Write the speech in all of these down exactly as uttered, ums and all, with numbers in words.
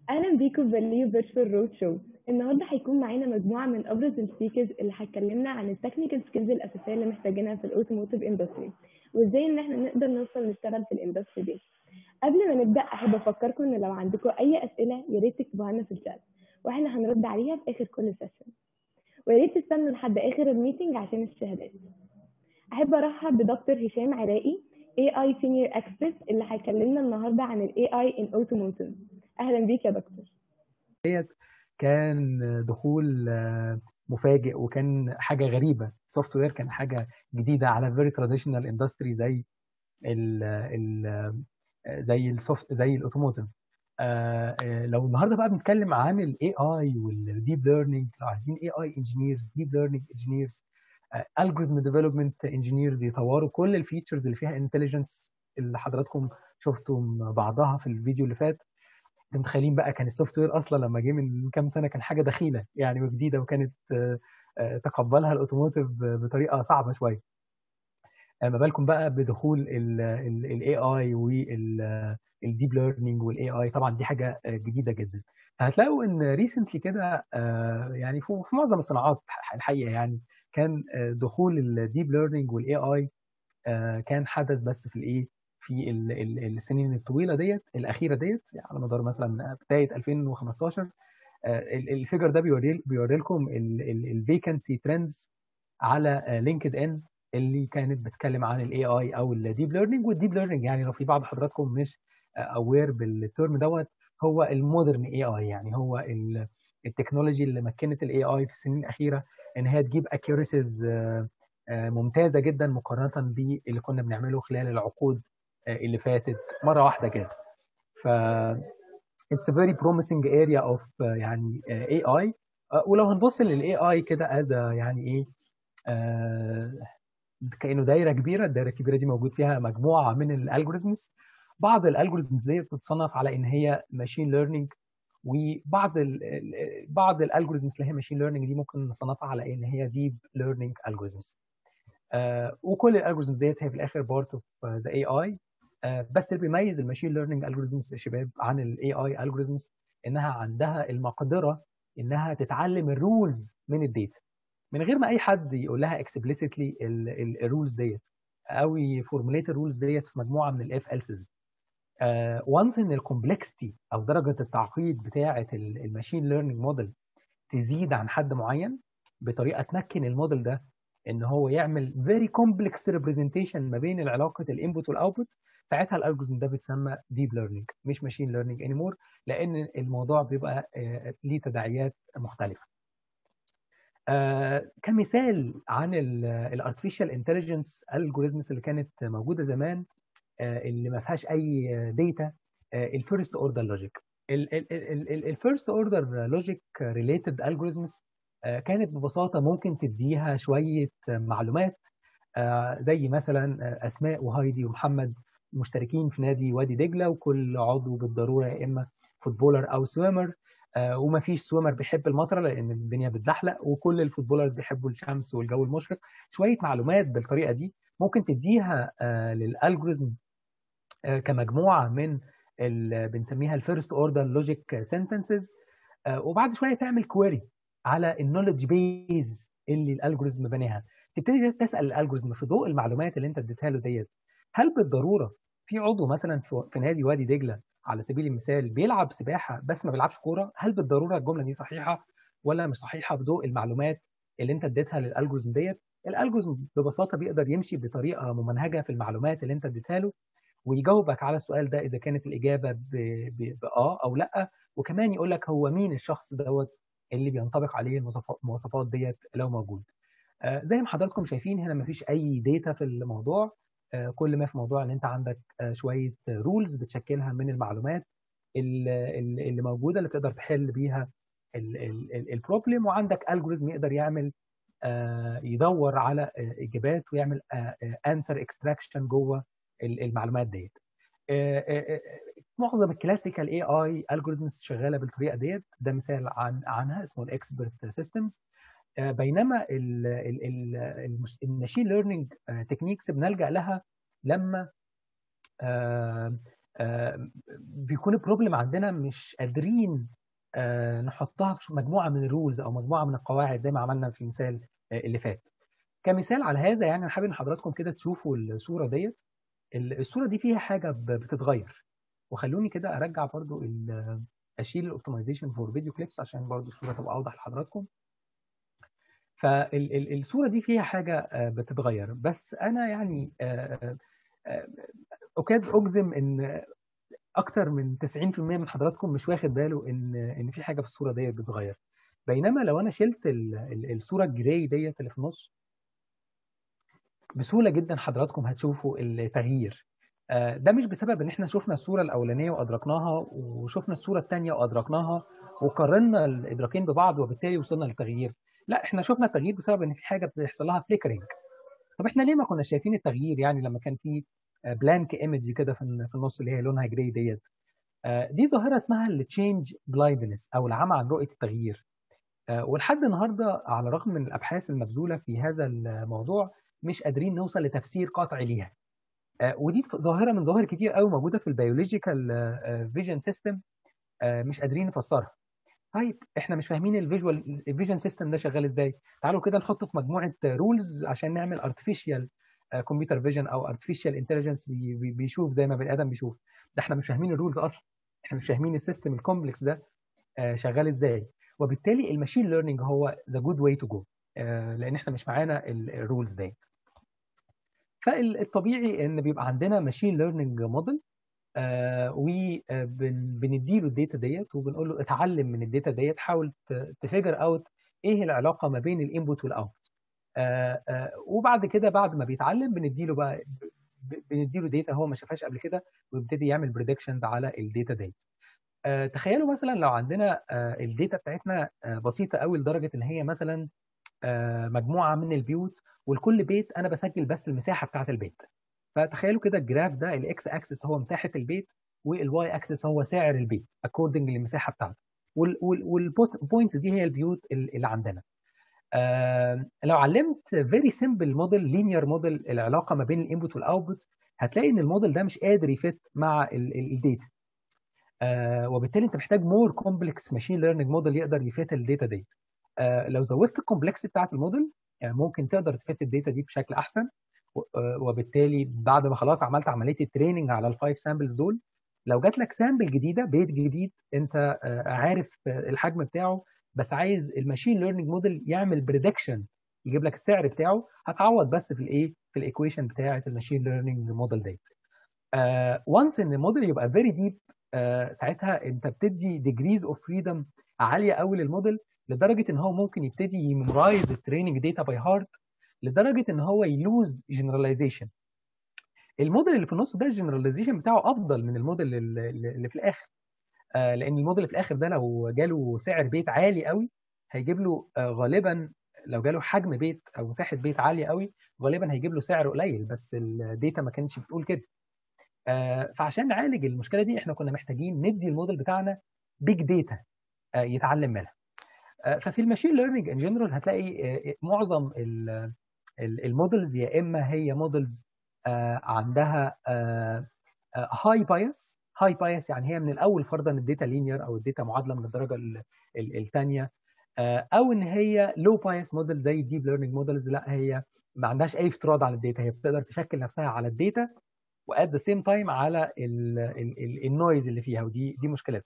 اهلا بيكم في فاليو فيرتشوال رود شو. النهارده هيكون معانا مجموعه من ابرز السبيكرز اللي هتكلمنا عن التكنيكال سكيلز الاساسيه اللي محتاجينها في الاوتوموتيف اندستري، وازاي ان احنا نقدر نوصل نشتغل في الاندستري دي. قبل ما نبدا احب افكركم ان لو عندكم اي اسئله يا ريت تكتبوها لنا في الشات، واحنا هنرد عليها في اخر كل سيشن. ويا ريت تستنوا لحد اخر الميتنج عشان الشهادات. احب ارحب بدكتور هشام عراقي، اي اي سينيور اكسبرت، اللي هيكلمنا النهارده عن الاي اي ان اوتوموتيف. اهلا بيك يا دكتور. كان دخول مفاجئ وكان حاجه غريبه. سوفت وير كان حاجه جديده على فيري تراديشنال اندستري زي ال ال زي السوفت زي الاوتوموتيف. لو النهارده بقى بنتكلم عن الاي اي والديب ليرنينج، لو عايزين اي اي انجينيرز، ديب ليرنينج انجينيرز، الجوريزم ديفلوبمنت انجينيرز يطوروا كل الفيتشرز اللي فيها انتليجنس اللي حضراتكم شفتم بعضها في الفيديو اللي فات. انتوا متخيلين بقى كان السوفت وير اصلا لما جه من كام سنه كان حاجه دخيله يعني وجديده، وكانت تقبلها الاوتوموتيف بطريقه صعبه شويه. ما بالكم بقى بدخول الاي اي والديب ليرنينج والاي اي؟ طبعا دي حاجه جديده جدا. هتلاقوا ان ريسنتلي كده يعني في معظم الصناعات الحقيقه يعني كان دخول الديب ليرنينج والاي اي كان حدث بس في الايه في ال ال السنين الطويله ديت الاخيره ديت، يعني على مدار مثلا بدايه ألفين وخمستاشر. الفيجر ده بيوري بيوري لكم الفيكنسي ترندز على لينكد ان اللي كانت بتتكلم عن الاي اي او الديب ليرنينج. والديب ليرنينج يعني لو في بعض حضراتكم مش اوير بالترم دوت، هو المودرن اي اي، يعني هو التكنولوجي اللي مكنت الاي اي في السنين الاخيره ان هي تجيب اكيوريسيز ممتازه جدا مقارنه باللي كنا بنعمله خلال العقود اللي فاتت مره واحده كده. ف it's a very promising area of uh, يعني uh, إيه آي. uh, ولو هنبص للاي اي كده as a يعني ايه uh, كانه دايره كبيره. الدايره الكبيره دي موجود فيها مجموعه من الالجوريزمز. بعض الالجوريزمز دي بتتصنف على ان هي ماشين ليرنينج، وبعض ال بعض الالجوريزمز اللي هي ماشين ليرنينج دي ممكن نصنفها على ان هي ديب ليرنينج الجوريزمز. وكل الالجوريزمز ديت هي في الاخر بارت اوف ذا اي اي. بس اللي بيميز الماشين ليرنينج الجوريزمز يا شباب عن الاي اي الجوريزمز انها عندها المقدره انها تتعلم الرولز من الداتا من غير ما اي حد يقول لها اكسبليسيتلي الرولز ديت او يفورمulate الرولز ديت في مجموعه من الاف السز. وانس ان الكومبلكسيتي او درجه التعقيد بتاعه الماشين ليرنينج موديل تزيد عن حد معين بطريقه تمكن الموديل ده ان هو يعمل very complex representation ما بين العلاقه الانبوت والاوتبوت، ساعتها الالجوريزم ده بيتسمى ديب ليرنينج مش ماشين ليرنينج انيمور، لان الموضوع بيبقى ليه تداعيات مختلفه. آه كمثال عن الارتفيشال انتليجنس الجوريزمز اللي كانت موجوده زمان آه اللي ما فيهاش اي داتا، الفيرست اوردر لوجيك. الفيرست اوردر لوجيك ريليتد الجوريزمز كانت ببساطه ممكن تديها شويه معلومات آه زي مثلا اسماء وهايدي ومحمد مشتركين في نادي وادي دجله، وكل عضو بالضروره يا اما فوتبولر او سويمر، آه وما فيش سويمر بيحب المطره لان الدنيا بتزحلق، وكل الفوتبولرز بيحبوا الشمس والجو المشرق. شويه معلومات بالطريقه دي ممكن تديها آه للالجوريزم آه كمجموعه من بنسميها الفيرست اوردر لوجيك سنتنسز، وبعد شويه تعمل كويري على النولج بيز اللي الالجوريزم بناها. تبتدي تسال الالجوريزم في ضوء المعلومات اللي انت اديتها له ديت، هل بالضروره في عضو مثلا في نادي وادي دجله على سبيل المثال بيلعب سباحه بس ما بيلعبش كوره؟ هل بالضروره الجمله دي صحيحه ولا مش صحيحه بضوء المعلومات اللي انت اديتها للالجوريزم ديت؟ الالجوريزم ببساطه بيقدر يمشي بطريقه ممنهجه في المعلومات اللي انت اديتها له، ويجاوبك على السؤال ده اذا كانت الاجابه باه او لا، وكمان يقول لك هو مين الشخص دوت اللي بينطبق عليه المواصفات ديت لو موجود. آه زي ما حضراتكم شايفين هنا مفيش اي داتا في الموضوع. آه كل ما في موضوع ان انت عندك آه شويه رولز بتشكلها من المعلومات اللي, اللي موجوده اللي تقدر تحل بيها البروبلم، وعندك الجوريزم يقدر يعمل آه يدور على اجابات ويعمل انسر اكستراكشن جوه المعلومات ديت. معظم الكلاسيكال اي اي الجوريزمز شغاله بالطريقه ديت. ده مثال عن عنها اسمه الاكسبرت سيستمز. بينما الماشين ليرنينج تكنيكس بنلجا لها لما بيكون البروبلم عندنا مش قادرين نحطها في مجموعه من الرولز او مجموعه من القواعد زي ما عملنا في المثال اللي فات. كمثال على هذا يعني انا حابب ان حضراتكم كده تشوفوا الصوره ديت. الصوره دي فيها حاجه بتتغير، وخلوني كده ارجع برضو اشيل الاوبتمايزيشن فور فيديو كليبس عشان برضو الصوره تبقى اوضح لحضراتكم. فالصوره دي فيها حاجه بتتغير، بس انا يعني اكاد اجزم ان اكتر من تسعين في المية من حضراتكم مش واخد باله ان ان في حاجه في الصوره ديت بتتغير. بينما لو انا شلت الصوره الجراي ديت اللي في النص، بسهوله جدا حضراتكم هتشوفوا التغيير. ده مش بسبب ان احنا شفنا الصوره الاولانيه وادركناها وشفنا الصوره الثانيه وادركناها وقارنا الادراكين ببعض وبالتالي وصلنا للتغيير. لا، احنا شفنا التغيير بسبب ان في حاجه بيحصل لها فليكرنج. طب احنا ليه ما كنا شايفين التغيير يعني لما كان في بلانك ايمج كده في النص اللي هي لونها جراي ديت؟ دي ظاهره اسمها التشينج بلايندنس او العمى عن رؤيه التغيير. ولحد النهارده على الرغم من الابحاث المبذوله في هذا الموضوع مش قادرين نوصل لتفسير قاطع ليها. ودي ظاهره من ظواهر كتير قوي موجوده في البيولوجيكال فيجن سيستم، مش قادرين نفسرها. طيب احنا مش فاهمين الفيجوال الفيجن سيستم ده شغال ازاي؟ تعالوا كده نحطه في مجموعه رولز عشان نعمل ارتفيشال كمبيوتر فيجن او ارتفيشال انتليجنس بيشوف زي ما بني ادم بيشوف. ده احنا مش فاهمين الرولز اصلا، احنا مش فاهمين السيستم الكومبلكس ده شغال ازاي. وبالتالي الماشين ليرنينج هو ذا جود واي تو جو، لان احنا مش معانا الرولز ديت. فالطبيعي ان بيبقى عندنا ماشين ليرنينج موديل وبنديله الداتا ديت وبنقول له اتعلم من الداتا ديت، حاول تفيجر اوت ايه العلاقه ما بين الانبوت والاوتبوت. وبعد كده بعد ما بيتعلم بنديله بقى بنديله داتا هو ما شافهاش قبل كده ويبتدي يعمل بريدكشنز على الداتا ديت. تخيلوا مثلا لو عندنا الداتا بتاعتنا بسيطه قوي لدرجه ان هي مثلا مجموعه من البيوت، والكل بيت انا بسجل بس المساحه بتاعت البيت. فتخيلوا كده الجراف ده الاكس اكسس هو مساحه البيت والواي اكسس هو سعر البيت اكوردنج للمساحه بتاعته، والبوينتس دي هي البيوت اللي عندنا. آه لو علمت فيري سمبل موديل لينير موديل العلاقه ما بين الانبوت والاوتبوت، هتلاقي ان الموديل ده مش قادر يفت مع الداتا. آه وبالتالي انت محتاج مور كومبلكس ماشين ليرنينج موديل يقدر يفت الداتا ديت. آه لو زودت الكومبلكس بتاعت الموديل آه ممكن تقدر تفت الداتا دي بشكل احسن. وبالتالي بعد ما خلاص عملت عمليه التريننج على الفايف سامبلز دول، لو جات لك سامبل جديده بيت جديد انت عارف الحجم بتاعه بس عايز الماشين ليرنينج موديل يعمل بريدكشن يجيب لك السعر بتاعه، هتعوض بس في الايه في الايكويشن بتاعه الماشين ليرنينج موديل ديت. وانس ان الموديل يبقى فيري ديب، ساعتها انت بتدي ديجريز اوف فريدم عاليه قوي للموديل لدرجه ان هو ممكن يبتدي يميمورايز التريننج داتا باي هارت لدرجه ان هو يلوز جنراليزيشن. الموديل اللي في النص ده الجنراليزيشن بتاعه افضل من الموديل اللي في الاخر، آه لان الموديل اللي في الاخر ده لو جاله سعر بيت عالي قوي هيجيب له آه غالبا، لو جاله حجم بيت او مساحه بيت عاليه قوي غالبا هيجيب له سعر قليل، بس الداتا ما كانتش بتقول كده. آه فعشان نعالج المشكله دي احنا كنا محتاجين ندي الموديل بتاعنا بيج داتا آه يتعلم منها. آه ففي الماشين ليرنينج ان جنرال هتلاقي آه معظم المودلز يا اما هي مودلز آه عندها هاي بايس. هاي بايس يعني هي من الاول فرضا الداتا لينير او الداتا معادله من الدرجه الثانيه، آه او ان هي لو بايس موديل زي الديب ليرنينج مودلز، لا هي ما عندهاش اي افتراض على الداتا، هي بتقدر تشكل نفسها على الداتا وات ذا سيم تايم على النويز اللي فيها، ودي دي مشكلتها.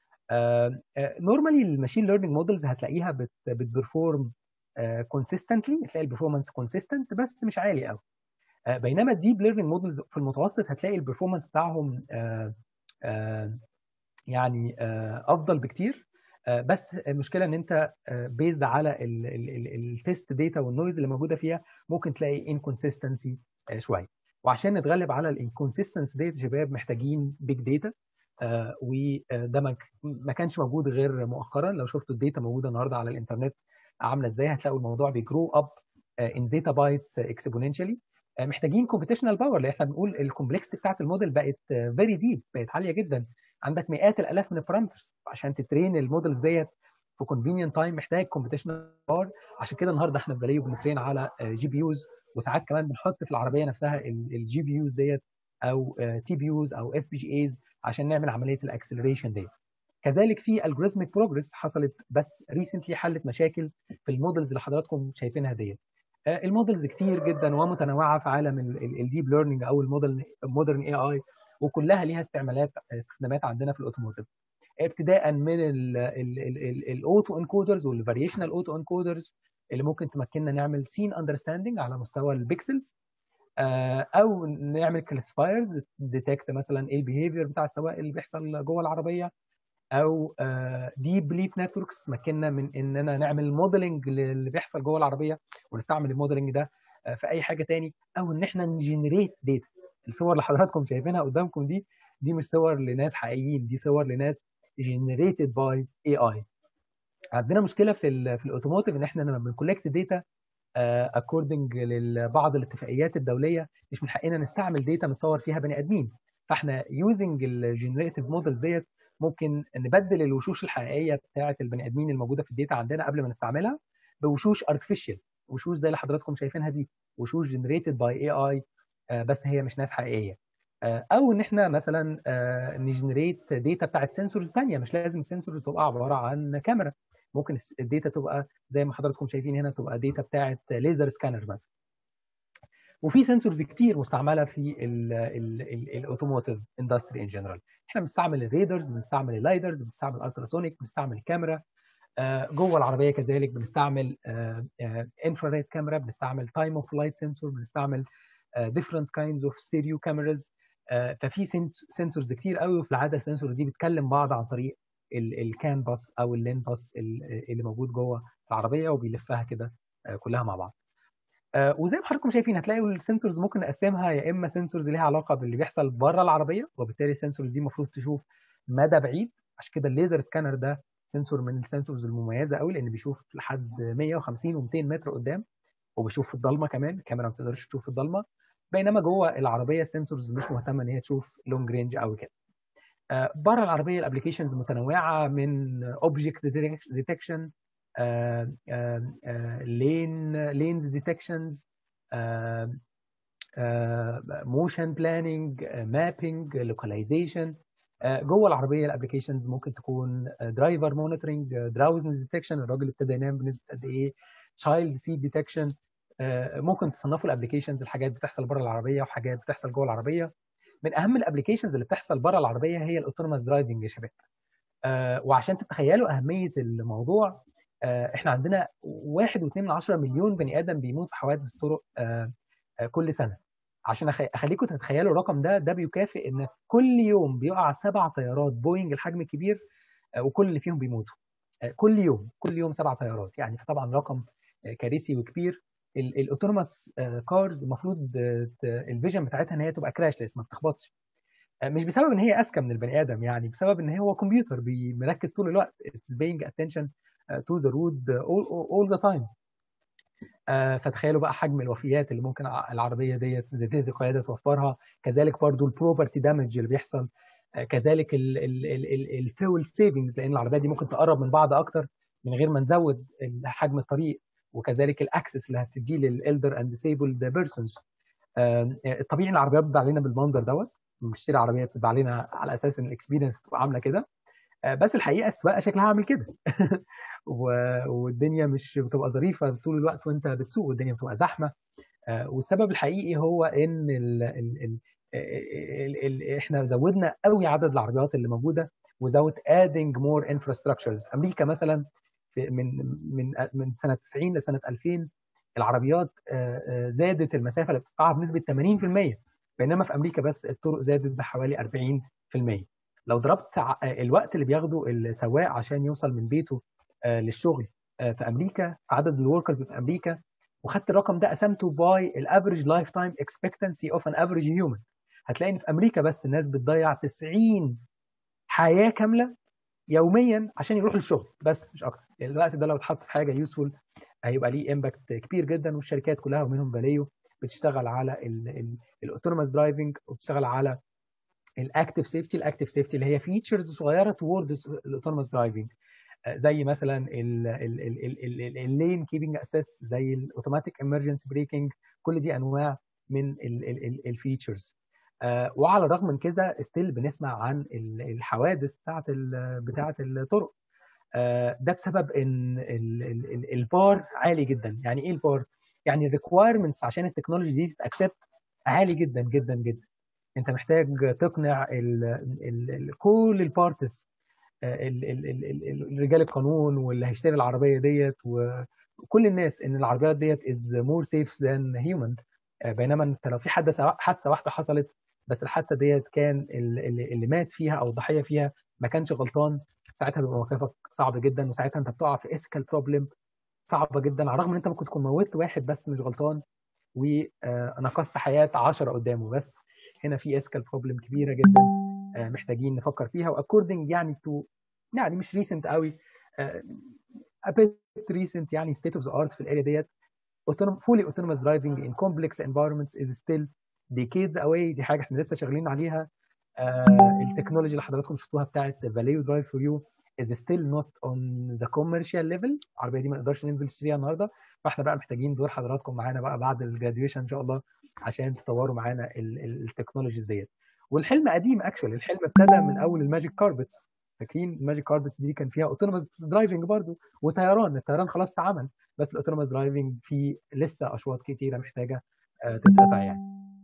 نورمالي الماشين ليرنينج مودلز هتلاقيها بتبرفورم كونسيستنتلي، هتلاقي البرفورمانس كونسيستنت بس مش عالي قوي. uh, بينما الديب ليرنينج مودلز في المتوسط هتلاقي البرفورمانس بتاعهم uh, uh, يعني uh, افضل بكتير. uh, بس المشكله ان انت بيزد uh, على التست داتا والنويز اللي موجوده فيها ممكن تلاقي انكونسيستنسي uh, شويه. وعشان نتغلب على الانكونسيستنسي ديت شباب محتاجين بيج داتا، آه وده ما كانش موجود غير مؤخرا. لو شفتوا الداتا موجوده النهارده على الانترنت عامله ازاي هتلاقوا الموضوع بيجرو اب ان زيتا بايتس اكسبوننشالي. محتاجين كومبيتيشنال باور لان احنا بنقول الكومبلكسيتي بتاعت الموديل بقت فيري ديب، بقت عاليه جدا، عندك مئات الالاف من البارامترز عشان تترين المودلز ديت في كونفينينت تايم محتاج كومبيتيشنال باور. عشان كده النهارده احنا في فاليو بنترين على جي بي يوز، وساعات كمان بنحط في العربيه نفسها الجي بي يوز ديت او تي بي يوز او اف بي جي ايز عشان نعمل عمليه الاكسلريشن ديت. كذلك في الجوريزميك بروجرس حصلت بس ريسنتلي حلت مشاكل في المودلز اللي حضراتكم شايفينها ديت. المودلز كتير جدا ومتنوعه في عالم الديب ليرنينج او المودرن مودرن اي اي، وكلها ليها استعمالات استخدامات عندنا في الاوتوموتيف، ابتداء من الاوتو انكودرز والفاريشنال اوتو انكودرز اللي ممكن تمكننا نعمل سين اندرستاندنج على مستوى البيكسلز، او نعمل كلاسيفايرز ديتكت مثلا ايه البيهيفير بتاع السواق اللي بيحصل جوه العربيه، او ديب بليف نتوركس تمكننا من اننا نعمل موديلنج اللي بيحصل جوه العربيه ونستعمل الموديلنج ده في اي حاجه تاني، او ان احنا نجنريت داتا. الصور اللي حضراتكم شايفينها قدامكم دي دي مش صور لناس حقيقيين، دي صور لناس generated by اي اي. عندنا مشكله في ال في الاوتوموتيف ان احنا لما بنكولكت داتا اكوردنج لبعض الاتفاقيات الدوليه مش من حقنا نستعمل داتا متصور فيها بني ادمين، فاحنا يوزنج الجنريتيف مودلز ديت ممكن نبدل الوشوش الحقيقيه بتاعه البني ادمين الموجوده في الداتا عندنا قبل ما نستعملها بوشوش ارتفيشال، وشوش زي اللي حضراتكم شايفينها دي، وشوش جنريتد باي اي اي بس هي مش ناس حقيقيه. او ان احنا مثلا نجنريت داتا بتاعت سنسورز ثانيه، مش لازم السنسورز تبقى عباره عن كاميرا، ممكن الداتا تبقى زي ما حضراتكم شايفين هنا تبقى داتا بتاعت ليزر سكانر مثلا. وفي سنسورز كتير مستعمله في الاوتوموتيف اندستري ان جنرال، احنا بنستعمل الريدرز، بنستعمل اللايدرز، بنستعمل التراسونيك، بنستعمل كاميرا جوه العربيه، كذلك بنستعمل انفراريد كاميرا، بنستعمل تايم اوف لايت سنسور، بنستعمل different kinds of stereo cameras. ففي سنسورز كتير قوي، وفي العاده السنسور دي بتكلم بعض عن طريق الكان باس او اللين باس اللي موجود جوه العربيه وبيلفها كده كلها مع بعض. وزي ما حضراتكم شايفين هتلاقوا السنسورز ممكن نقسمها يا اما سنسورز ليها علاقه باللي بيحصل بره العربيه، وبالتالي السنسورز دي المفروض تشوف مدى بعيد، عشان كده الليزر سكانر ده سنسور من السنسورز المميزه قوي لان بيشوف لحد مية وخمسين ومئتين متر قدام، وبيشوف في الضلمه كمان، الكاميرا ما بتقدرش تشوف في الضلمه، بينما جوه العربيه السنسورز مش مهتمه ان هي تشوف لونج رينج قوي كده. بره العربيه الابلكيشنز متنوعه من اوبجكت ديتكشن، لين لينز ديتكشنز، موشن بلاننج، مابينج، لوكاليزيشن. جوه العربيه الابلكيشنز ممكن تكون درايفر مونيتورنج، دراوزنس ديتكشن، الراجل ابتدى ينام بنسبه قد ايه، تشايلد سيت ديتكشن. ممكن تصنفوا الابلكيشنز الحاجات بتحصل بره العربيه وحاجات بتحصل جوه العربيه. من اهم الابلكيشنز اللي بتحصل بره العربيه هي الاوتونوموس درايفنج يا شباب. آه وعشان تتخيلوا اهميه الموضوع، آه احنا عندنا واحد فاصلة اثنين من عشرة مليون بني ادم بيموت في حوادث الطرق آه آه كل سنه. عشان اخليكم تتخيلوا الرقم ده، ده بيكافئ ان كل يوم بيقع سبع طيارات بوينج الحجم الكبير آه وكل اللي فيهم بيموتوا. آه كل يوم كل يوم سبع طيارات، يعني طبعا رقم آه كارثي وكبير. الاوتونوموس كارز المفروض الفيجن بتاعتها ان هي تبقى كراشلس، ما بتخبطش، مش بسبب ان هي اذكى من البني ادم، يعني بسبب ان هو كمبيوتر مركز طول الوقت، it's paying attention to the road all, all the time. فتخيلوا بقى حجم الوفيات اللي ممكن العربيه ديت ذاتيه القياده توفرها، كذلك برضو البروبرتي دامج اللي بيحصل، كذلك الفيول سيفنجز لان العربيه دي ممكن تقرب من بعض اكتر من غير ما نزود حجم الطريق، وكذلك الاكسس اللي هتديه للالدر اند ديسيبلد بيرسونز. الطبيعي العربيات بتبقى علينا بالمنظر دوت، بنشتري عربيه بتبقى علينا على اساس ان الاكسبيرينس تبقى عامله كده، بس الحقيقه السواقه شكلها عامل كده والدنيا مش بتبقى ظريفه طول الوقت وانت بتسوق، والدنيا بتبقى زحمه. والسبب الحقيقي هو ان ال ال ال ال ال احنا زودنا قوي عدد العربيات اللي موجوده وزود adding more infrastructures. في امريكا مثلا في من من من سنه تسعين لسنه ألفين العربيات زادت المسافه اللي بتقطعها بنسبه ثمانين في المية، بينما في امريكا بس الطرق زادت بحوالي أربعين في المية. لو ضربت الوقت اللي بياخده السواق عشان يوصل من بيته للشغل في امريكا، عدد الوركرز في امريكا، وخدت الرقم ده قسمته باي الافريج لايف تايم اكسبكتنسي اوف ان افريج هيومن، هتلاقي ان في امريكا بس الناس بتضيع تسعين حياه كامله يوميا عشان يروحوا الشغل بس، مش اكتر. الوقت ده لو اتحط في حاجه يوسفول هيبقى ليه امباكت كبير جدا، والشركات كلها ومنهم فاليو بتشتغل على الاوتونوموس درايفنج وبتشتغل على الاكتيف سيفتي. الاكتيف سيفتي اللي هي فيتشرز صغيره توردز الاوتونوموس درايفنج، زي مثلا اللين كيبنج اسيست، زي الاوتوماتيك امرجنسي بريكنج، كل دي انواع من الفيتشرز. وعلى الرغم من كده ستيل بنسمع عن الحوادث بتاعه بتاعه الطرق. ده بسبب ان البار عالي جدا. يعني ايه البار؟ يعني الريكوايرمنتس عشان التكنولوجي دي تتاكسبت عالي جدا جدا جدا. انت محتاج تقنع ال ال ال كل البارتس، رجال القانون واللي هيشتري العربيه ديت وكل الناس، ان العربيات ديت از مور سيف ذان هيومن. بينما انت لو في حادثه حادثه واحده حصلت، بس الحادثه ديت كان اللي مات فيها او الضحيه فيها ما كانش غلطان، ساعتها بيبقى موقفك صعب جدا، وساعتها انت بتقع في اسكال بروبلم صعبه جدا، على الرغم ان انت ممكن تكون موتت واحد بس مش غلطان ونقصت حياه عشرة قدامه. بس هنا في اسكال بروبلم كبيره جدا محتاجين نفكر فيها. واكوردنج يعني تو يعني مش ريسنت قوي، a bit recent يعني state of the art في الاريا ديت. fully autonomous driving in complex environments is still decades away. دي حاجه احنا لسه شغالين عليها. uh, التكنولوجي اللي حضراتكم شفتوها بتاعت Valeo Drive for You is still not on the commercial level. العربيه دي ما نقدرش ننزل نشتريها النهارده، فاحنا بقى محتاجين دور حضراتكم معانا بقى بعد الجراديويشن ان شاء الله عشان تطوروا معانا التكنولوجيز ديت. والحلم قديم اكشولي، الحلم ابتدى من اول الماجيك كاربتس. فاكرين الماجيك كاربتس دي كان فيها اوتونوموس درايفنج برضو، وطيران. الطيران خلاص اتعمل، بس الاوتونوموس درايفنج في لسه اشواط كتيره محتاجه تتقطع يعني.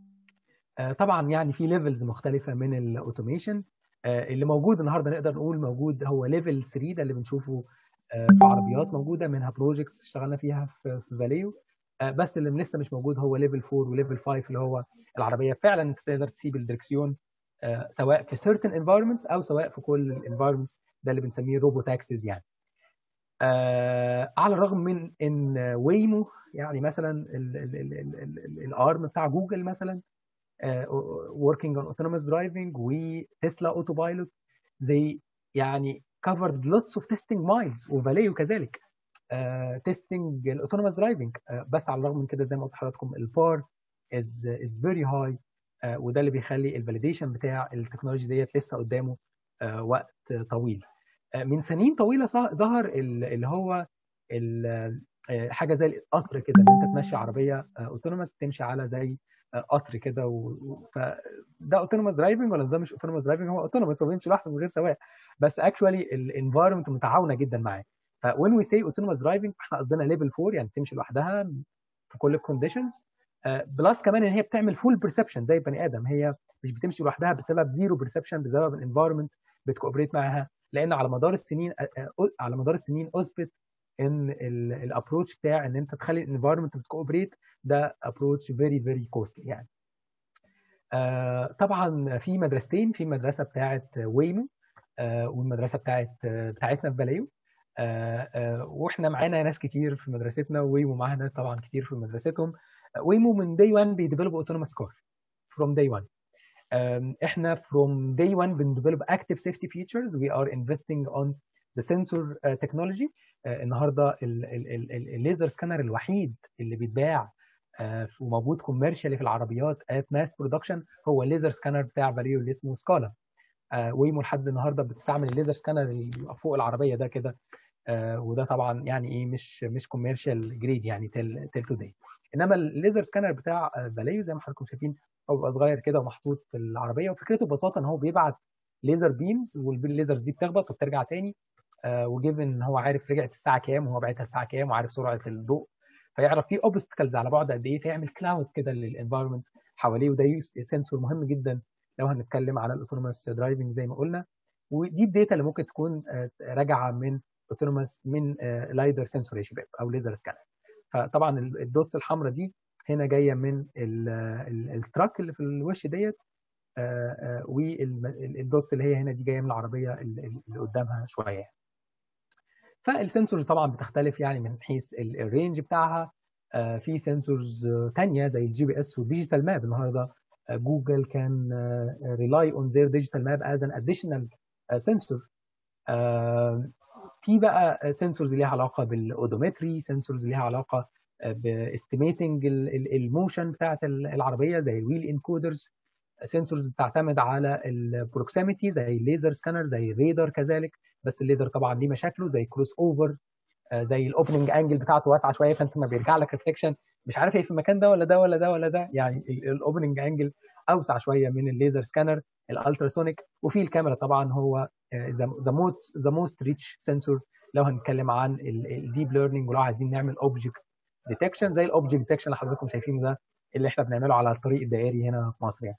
طبعا يعني في ليفلز مختلفه من الاوتوميشن. اللي موجود النهارده نقدر نقول موجود هو ليفل ثلاثة، ده اللي بنشوفه في عربيات موجوده منها بروجكتس اشتغلنا فيها في فاليو. بس اللي لسه مش موجود هو ليفل أربعة وليفل خمسة، اللي هو العربيه فعلا انت تقدر تسيب الدركسيون سواء في certain environments او سواء في كل الانفايرمنتس، ده اللي بنسميه روبو تاكسيز يعني. آه على الرغم من ان ويمو يعني مثلا الارم بتاع جوجل مثلا working on autonomous driving وتسلا اوتو بايلوت زي يعني covered lots of testing miles، وفاليو كذلك تيستنج الاوتونوموس درايفنج. بس على الرغم من كده زي ما قلت لحضراتكم البار از از فيري هاي، وده اللي بيخلي الفاليديشن بتاع التكنولوجي ديت لسه قدامه uh, وقت طويل. uh, من سنين طويله ظهر اللي هو حاجه زي القطر كده، ان انت تمشي عربيه اوتونوموس تمشي على زي قطر كده و... فده اوتونوموس درايفنج ولا ده مش اوتونوموس درايفنج؟ هو اوتونوموس، هو بيمشي لوحده من غير سواق، بس اكشوالي الانفايرمنت متعاونه جدا معاه. ف when we say autonomous driving احنا قصدنا ليفل أربعة، يعني تمشي لوحدها في كل الكونديشنز، بلس كمان ان هي بتعمل فول بيرسبشن زي البني ادم. هي مش بتمشي لوحدها بسبب زيرو بيرسبشن، بسبب الانفايرمنت بتكوبريت معاها، لان على مدار السنين على مدار السنين اثبت ان الابروتش بتاع ان انت تخلي الانفايرمنت بتكوبريت ده ابروتش فيري فيري كوستلي يعني. آه طبعا في مدرستين، في مدرسه بتاعه ويمو آه والمدرسه بتاعه بتاعتنا في فاليو. آه آه واحنا معانا ناس كتير في مدرستنا، ويمو معاها ناس طبعا كتير في مدرستهم. ويمو من داي واحد بيديفلوب اوتونوموس كار فروم داي واحد. احنا from day one بنديفلوب active safety features. we are investing on the sensor uh, technology. uh, النهارده الليزر سكانر الوحيد اللي بيتباع uh, وموجود كوميرشالي في العربيات at mass production هو الليزر سكانر بتاع فاليو اللي اسمه سكالا. uh, ويمو لحد النهارده بتستعمل الليزر سكانر اللي فوق العربيه ده كده، uh, وده طبعا يعني ايه مش مش كوميرشال جريد يعني تل تل توداي. انما الليزر سكانر بتاع فاليو زي ما حضراتكم شايفين هو بيبقى صغير كده ومحطوط في العربيه، وفكرته ببساطه ان هو بيبعت ليزر بيمز والليزرز دي بتخبط وبترجع تاني، آه وجيفن ان هو عارف رجعت الساعه كام وهو بعتها الساعه كام وعارف سرعه الضوء، فيعرف في اوبستكلز على بعد قد ايه، فيعمل كلاود كده للانفايرمنت حواليه. وده سنسور مهم جدا لو هنتكلم على الاوتونوموس درايفنج زي ما قلنا. ودي الداتا اللي ممكن تكون آه راجعه من اوتونوموس من آه لايدر سنسور يا شباب او ليزر سكانر. فطبعا الدوتس الحمراء دي هنا جايه من التراك اللي في الوش ديت، والدوتس اللي هي هنا دي جايه من العربيه اللي قدامها شويه. فالسنسورز طبعا بتختلف يعني من حيث الرينج بتاعها. في سنسورز ثانيه زي الجي بي اس والديجيتال ماب. النهارده جوجل كان ريلاي اون زير ديجيتال ماب از ان اديشنال سنسور. في بقى سنسورز ليها علاقه بالاودومتري، سنسورز ليها علاقه باستيميتنج الموشن بتاعت العربيه زي الويل انكودرز، سنسورز بتعتمد على البروكسيميتي زي الليزر سكانر زي الريدر كذلك، بس الليدر طبعا ليه مشاكله زي كروس اوفر، زي الاوبننج انجل بتاعته واسعه شويه، فانت ما بيرجع لك ريفليكشن مش عارف هي في المكان ده ولا ده ولا ده ولا ده، يعني الاوبننج انجل اوسع شويه من الليزر سكانر الالتراسونيك. وفي الكاميرا طبعا هو ذا موست ذا موست ريتش سنسور لو هنتكلم عن الديب ليرنينج، ولو عايزين نعمل اوبجكت ديتكشن زي الاوبجكت ديتكشن اللي حضراتكم شايفينه ده اللي احنا بنعمله على الطريق الدائري هنا في مصر يعني.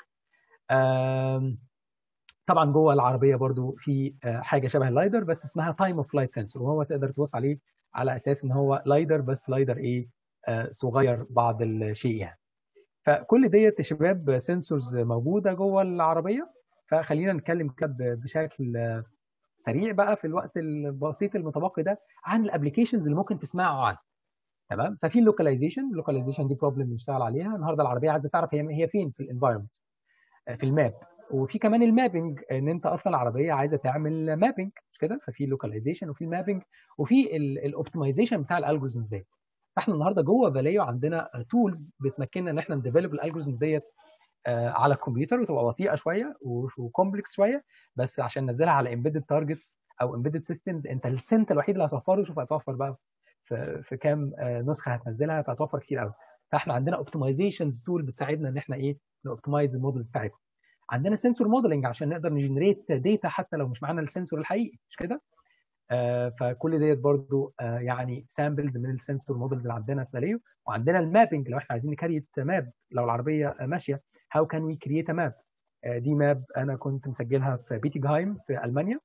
طبعا جوه العربيه برضو في حاجه شبه اللايدر بس اسمها تايم اوف فلايت سنسور، وهو تقدر تبص عليه على اساس ان هو لايدر بس لايدر ايه آه صغير بعض الشيء يعني. فكل ديت يا شباب سنسورز موجوده جوه العربيه. فخلينا نتكلم كده بشكل سريع بقى في الوقت البسيط المتبقي ده عن الابلكيشنز اللي ممكن تسمعوا عنها. تمام. ففي اللوكاليزيشن، اللوكاليزيشن دي بروبلم بنشتغل عليها النهارده. العربيه عايزه تعرف هي هي فين في الانفايرمنت في الماب. وفي كمان المابنج، ان انت اصلا العربيه عايزه تعمل مابنج مش كده، ففي لوكاليزيشن وفي المابنج وفي الاوبتمايزيشن بتاع الالجوريزمز ديت. فاحنا النهارده جوه فاليو عندنا تولز بتمكننا ان احنا نديفلوب الالجوريزمز ديت على الكمبيوتر، وتبقى بطيئه شويه وكومبلكس شويه، بس عشان ننزلها على امبيدد تارجتس او امبيدد سيستمز انت السنت الوحيد اللي هتوفره. شوف هتوفر بقى في, في كام نسخه هتنزلها، فهتوفر كتير قوي. فاحنا عندنا اوبتمايزيشنز تول بتساعدنا ان احنا ايه نوبتمايز المودلز بتاعتنا. عندنا سنسور موديلنج عشان نقدر نجنريت داتا حتى لو مش معانا السنسور الحقيقي مش كده. آه فكل ديت برضو آه يعني سامبلز من السنسور موديلز اللي عندنا في فاليو. وعندنا المابنج لو احنا عايزين نكريت ماب لو العربيه ماشيه، هاو كان وي كرييت ا ماب. دي ماب انا كنت مسجلها في بيتيغهايم في المانيا.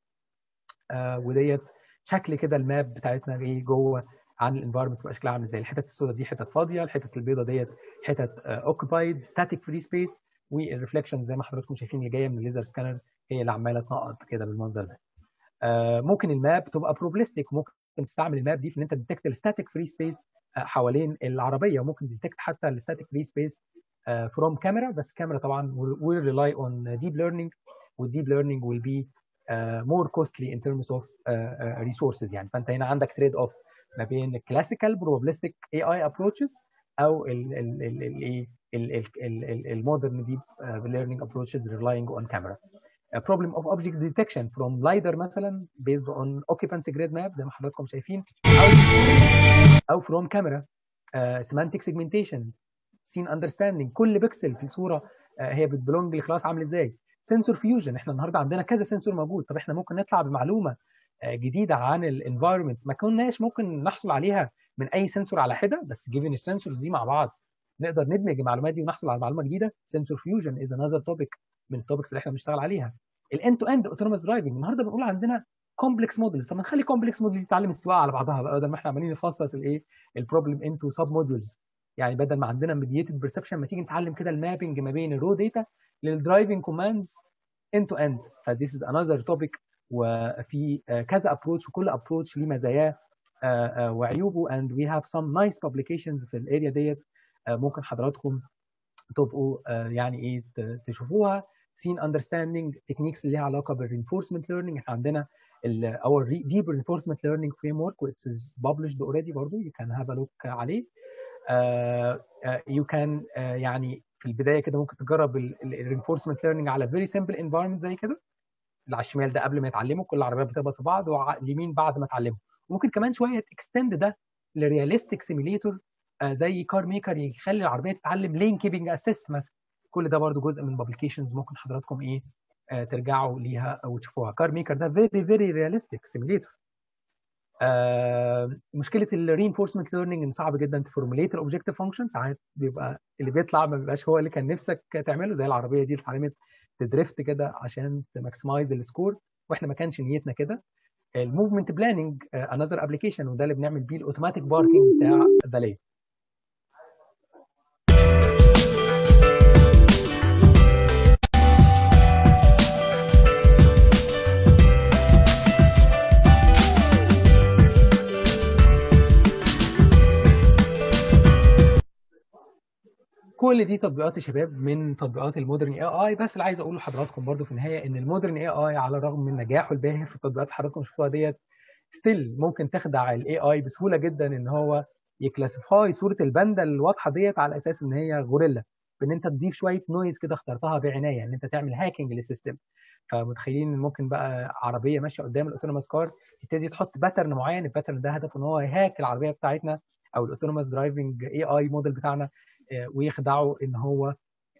آه وديت شكل كده الماب بتاعتنا ايه جوه عن الانفايرمنت بتبقى شكلها عامل ازاي. الحتت السوداء دي حتت فاضيه، الحتت البيضاء ديت حتت اوكيبايد ستاتيك فري سبيس، والريفلكشن زي ما حضراتكم شايفين اللي جايه من الليزر سكانر هي اللي عماله تنقط كده بالمنظر ده. آه ممكن الماب تبقى بروبلستيك، ممكن تستعمل الماب دي في ان انت تديتكت الستاتيك فري سبيس حوالين العربيه، وممكن تديتكت حتى الستاتيك فري سبيس فروم كاميرا. بس كاميرا طبعا ويل ريلاي اون ديب ليرنينج، والديب ليرنينج ويل بي مور كوستلي ان ترمز اوف ريسورسز يعني. فانت هنا عندك تريد اوف ما بين الكلاسيكال بروبابلستيك اي اي ابروتشز او الايه المودرن ديب ليرنينج ابروتشز ريلاينج اون كاميرا. problem of object detection from LiDAR مثلا based on occupancy grid map زي ما حضراتكم شايفين، او او from camera uh, semantic segmentation scene understanding. كل بكسل في الصوره uh, هي بتبلونج لكلاس عامل ازاي. سنسور فيوجن، احنا النهارده عندنا كذا سنسور موجود. طب احنا ممكن نطلع بمعلومه uh, جديده عن الانفايرمنت ما كناش ممكن نحصل عليها من اي سنسور على حده، بس given السنسورز دي مع بعض نقدر ندمج المعلومات دي ونحصل على معلومه جديده. سنسور فيوجن از انذر توبيك من التوبكس اللي احنا بنشتغل عليها. الاند تو اند اوتونوموس درايفنج، النهارده بنقول عندنا كومبلكس موديلز. طب ما نخلي كومبلكس موديل تتعلم السواقه على بعضها بقى، بدل ما احنا عمالين نفصص الايه البروبلم انتو سب موديولز يعني. بدل ما عندنا ميديتد بيرسبشن ما تيجي نتعلم كده المابنج ما بين الرو داتا للدرايفنج كوماندز اند تو اند. فذيس از انذر توبيك، وفي كذا ابروتش وكل ابروتش ليه مزاياه وعيوبه. and we have some nice publications في الاريا ديت ممكن حضراتكم تبقوا يعني ايه تشوفوها. scene understanding techniques اللي ليها علاقه بالreinforcement learning. احنا عندنا our deep reinforcement learning framework which is published already برضو you can have a look عليه. uh, uh, you can uh, يعني في البدايه كده ممكن تجرب الreinforcement learning على very simple environment زي كده. اللي على الشمال ده قبل ما يتعلموا، كل العربيات بتخبط في بعض، واليمين بعد ما اتعلموا. وممكن كمان شويه extend ده لرياليستيك سيميليتور زي كار ميكر يخلي العربيه تتعلم لين كيبنج اسيست مثلا. كل ده برضو جزء من بابليكيشنز ممكن حضراتكم ايه آه ترجعوا ليها وتشوفوها. كار ميكر ده فيري فيري رياليستيك سيميليتور. آه مشكله الرينفورسمنت ليرنينج ان صعب جدا تفورموليت الاوبجكتيف فانكشن. ساعات بيبقى اللي بيطلع ما بيبقاش هو اللي كان نفسك تعمله، زي العربيه دي اللي اتعلمت تدريفت كده عشان تماكسمايز السكور، واحنا ما كانش نيتنا كده. الموفمنت بلاننج انذر ابلكيشن، وده اللي بنعمل بيه الاوتوماتيك باركينج بتاع فاليو. كل دي تطبيقات يا شباب من تطبيقات المودرن اي اي. بس اللي عايز اقوله لحضراتكم برضو في النهايه ان المودرن اي اي على الرغم من نجاحه الباهر في التطبيقات اللي حضراتكم شفتوها ديت، ستيل ممكن تخدع الاي اي بسهوله جدا ان هو يكلاسيفاي صوره الباندا الواضحه ديت على اساس ان هي غوريلا، بان انت تضيف شويه نويز كده اخترتها بعنايه ان انت تعمل هاكينج للسيستم. فمتخيلين ان ممكن بقى عربيه ماشيه قدام الاوتونوموس كار تبتدي تحط باترن معين، الباترن ده هدفه ان هو يهاك العربيه بتاعتنا او الاوتونوموس درايفنج اي اي موديل بتاعنا، ويخدعه ان هو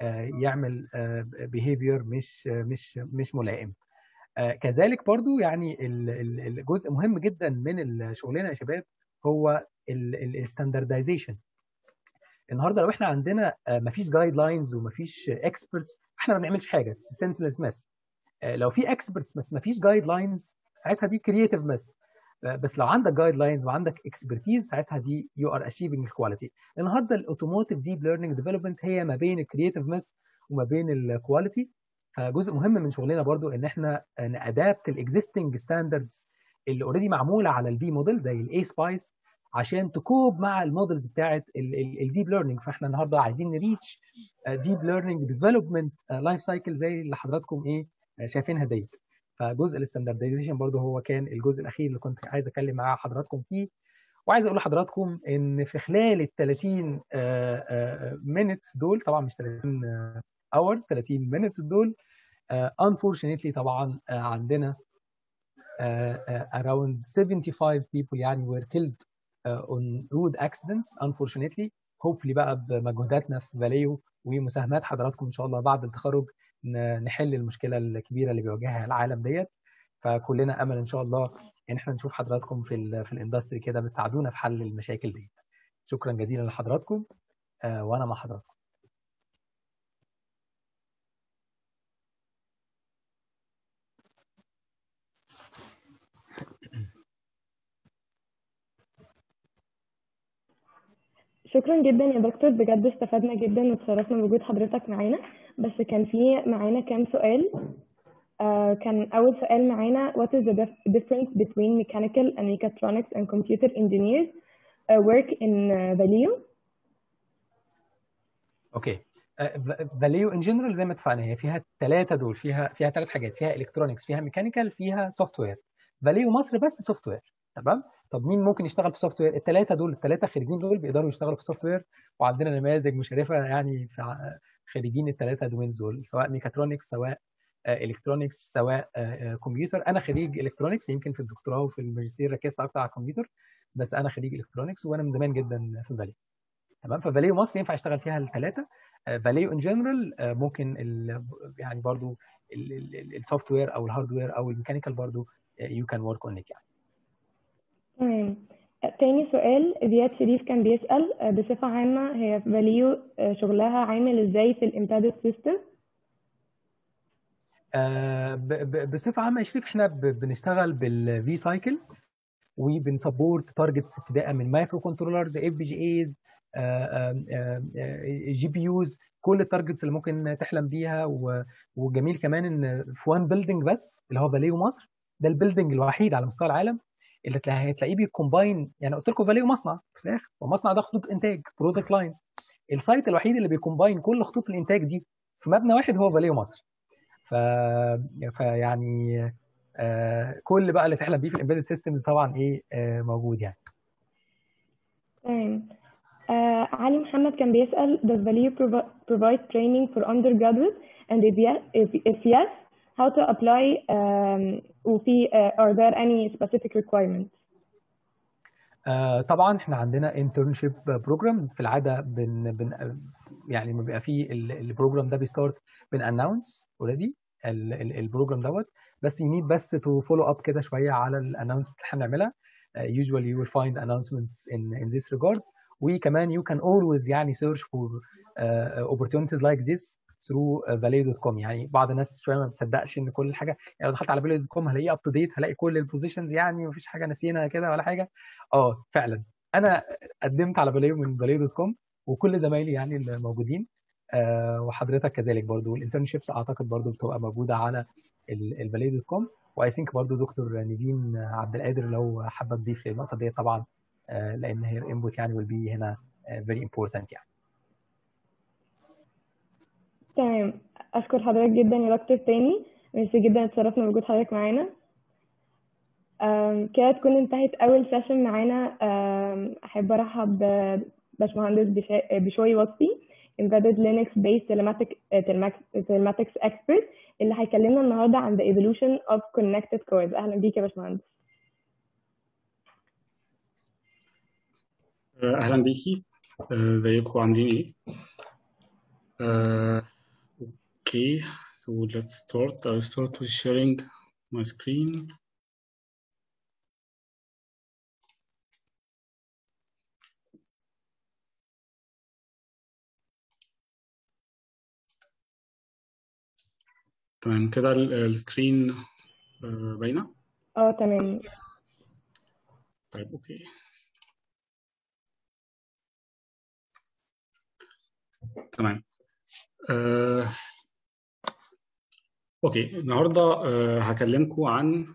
يعمل behavior مش مش مش ملائم. كذلك برضو يعني الجزء مهم جدا من شغلنا يا شباب هو الستاندردايزيشن. النهارده لو احنا عندنا مفيش جايد لاينز ومفيش اكسبرتس احنا ما بنعملش حاجه، سنسلس مس. لو في اكسبرتس بس مفيش جايد لاينز ساعتها دي كرييتيف مس. بس لو عندك جايد لاينز وعندك اكسبرتيز ساعتها دي يو ار اشيفنج الكواليتي. النهارده الاوتوموتيف ديب ليرنينج ديفلوبمنت هي ما بين الكرييتيف مس وما بين الكواليتي. فجزء مهم من شغلنا برضو ان احنا نادابت الاكزيستنج ستاندردز اللي اوريدي معموله على البي موديل زي الاي سبايس عشان تكوب مع المودلز بتاعت الديب ليرنينج. فاحنا النهارده عايزين نريتش ديب ليرنينج ديفلوبمنت لايف سايكل زي اللي حضراتكم ايه شايفينها ديت. فجزء الاستاندردايزيشن برضو هو كان الجزء الاخير اللي كنت عايز اتكلم مع حضراتكم فيه. وعايز اقول لحضراتكم ان في خلال ال ثلاثين مينتس دول، طبعا مش ثلاثين اورز، ثلاثين مينتس دول unfortunately طبعا عندنا around seventy-five people يعني were killed on road accidents unfortunately. hopefully بقى بمجهوداتنا في فاليو ومساهمات حضراتكم ان شاء الله بعد التخرج نحل المشكله الكبيره اللي بيواجهها العالم ديت. فكلنا امل ان شاء الله ان احنا نشوف حضراتكم في ال في الاندستري كده بتساعدونا في حل المشاكل ديت. شكرا جزيلا لحضراتكم وانا مع حضراتكم. شكرا جدا يا دكتور، بجد استفدنا جدا واتشرفنا بوجود حضرتك معانا. بس كان في معانا كام سؤال. آه كان أول سؤال معانا: What is the difference between mechanical and mechatronics and computer engineers uh, work in uh, Valeo؟ اوكي. فاليو ان جنرال زي ما اتفقنا هي فيها الثلاثه دول، فيها فيها ثلاث حاجات، فيها الكترونكس، فيها ميكانيكال، فيها سوفت وير. فاليو مصر بس سوفت وير. تمام. طب مين ممكن يشتغل في سوفت وير؟ الثلاثه دول، الثلاثه خريجين دول بيقدروا يشتغلوا في سوفت وير، وعندنا نماذج مشرفه يعني في خريجين الثلاثه دومينز دول، سواء ميكاترونكس سواء الكترونكس سواء كمبيوتر. انا خريج الكترونكس، يمكن في الدكتوراه وفي الماجستير ركزت اكتر على الكمبيوتر، بس انا خريج الكترونكس وانا من زمان جدا في فاليو. تمام. ففاليو مصر ينفع يشتغل فيها الثلاثه. فاليو ان جنرال ممكن يعني برضو السوفت وير او الهاردوير او الميكانيكال برضو يو كان ورك اون ات يعني. تمام. تاني سؤال زياد شريف كان بيسأل بصفة عامة هي فاليو شغلها عامل ازاي في الامبيدد سيستم؟ بصفة عامة يا شريف احنا بنشتغل بالفي سايكل وبنسبورت تارجتس ابتداء من مايكرو كنترولرز، اف بي جي ايز، جي بي يوز، كل التارجتس اللي ممكن تحلم بيها. وجميل كمان ان في وان بيلدينج بس اللي هو فاليو مصر، ده البيلدينج الوحيد على مستوى العالم اللي هتلاقيه بيكومباين. يعني قلت لكم فاليو مصنع في الاخر، والمصنع ده خطوط انتاج برودكت لاينز. السايت الوحيد اللي بيكومباين كل خطوط الانتاج دي في مبنى واحد هو فاليو مصر. ف... فيعني آه كل بقى اللي تحلم بيه في الامبيدد سيستمز طبعا ايه آه موجود يعني. تمام. آه علي محمد كان بيسأل: Does Valeo provide training for undergraduates and if yes, if, if yes how to apply um, وفي uh, are there any specific requirements؟ آه طبعا احنا عندنا انترنشيب بروجرام في العاده بن بن يعني لما بيبقى فيه البروجرام ده بيستارت بن اناونس اوريدي البروجرام دوت، بس ينيد بس تو فولو اب كده شويه على الاناونسمنت اللي احنا بنعملها. uh, usually you will find announcements in in this regard. وكمان you can always يعني search for uh, opportunities like this through valeo دوت كوم. يعني بعض الناس شويه ما بتصدقش ان كل حاجه، يعني لو دخلت على valeo دوت كوم هلاقيه اب تو ديت، هلاقي كل البوزيشنز يعني مفيش حاجه ناسيينها كده ولا حاجه. اه فعلا انا قدمت على فاليو من فاليو دوت كوم وكل زمايلي يعني الموجودين آه وحضرتك كذلك برضو. الانترنشيبس اعتقد برضو بتبقى موجوده على الفاليو دوت كوم. واي ثينك برضو دكتور نيفين عبد القادر لو حابه تضيف للنقطه دي طبعا آه لان هي الانبوت يعني will be هنا فيري امبورتنت يعني. تمام. اشكر حضرتك جدا يا دكتور تاني، ميرسي جدا، اتشرفنا بوجود حضرتك معانا. كده تكون انتهت اول سيشن معانا. احب ارحب بباشمهندس بشوي وصفي embedded Linux based telematics expert اللي هيكلمنا النهارده عن the evolution of connected cars. اهلا بيك يا باشمهندس. اهلا بيكي، ازيكم عاملين ايه؟ Uh, okay, so let's start. I'll start with sharing my screen. تمام كده السكرين باينة؟ اه تمام. طيب اوكي. تمام. آه، اوكي النهارده آه، هكلمكم عن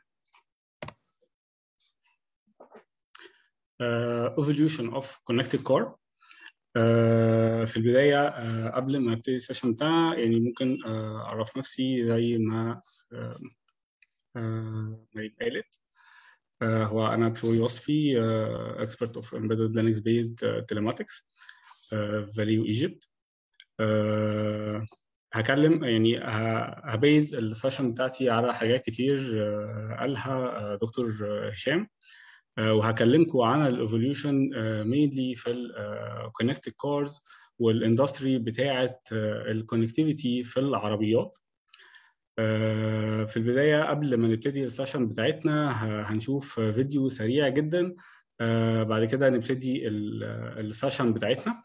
آه، evolution of connected car. آه، في البداية آه، قبل ما ابتدي السيشن بتاعنا يعني ممكن آه، أعرف نفسي زي ما آه، آه، ما اتقالت. آه، هو أنا بشوي وصفي آه، expert of embedded Linux based uh, telematics uh, Valeo Egypt. آه، هكلم يعني هبيز السيشن بتاعتي على حاجات كتير آه، قالها دكتور هشام، وهكلمكم عن الايفوليوشن مينلي في الكونكتد كارز والاندستري بتاعه الكونكتيفيتي في العربيات. في البدايه قبل ما نبتدي السيشن بتاعتنا هنشوف فيديو سريع جدا، بعد كده نبتدي السيشن بتاعتنا.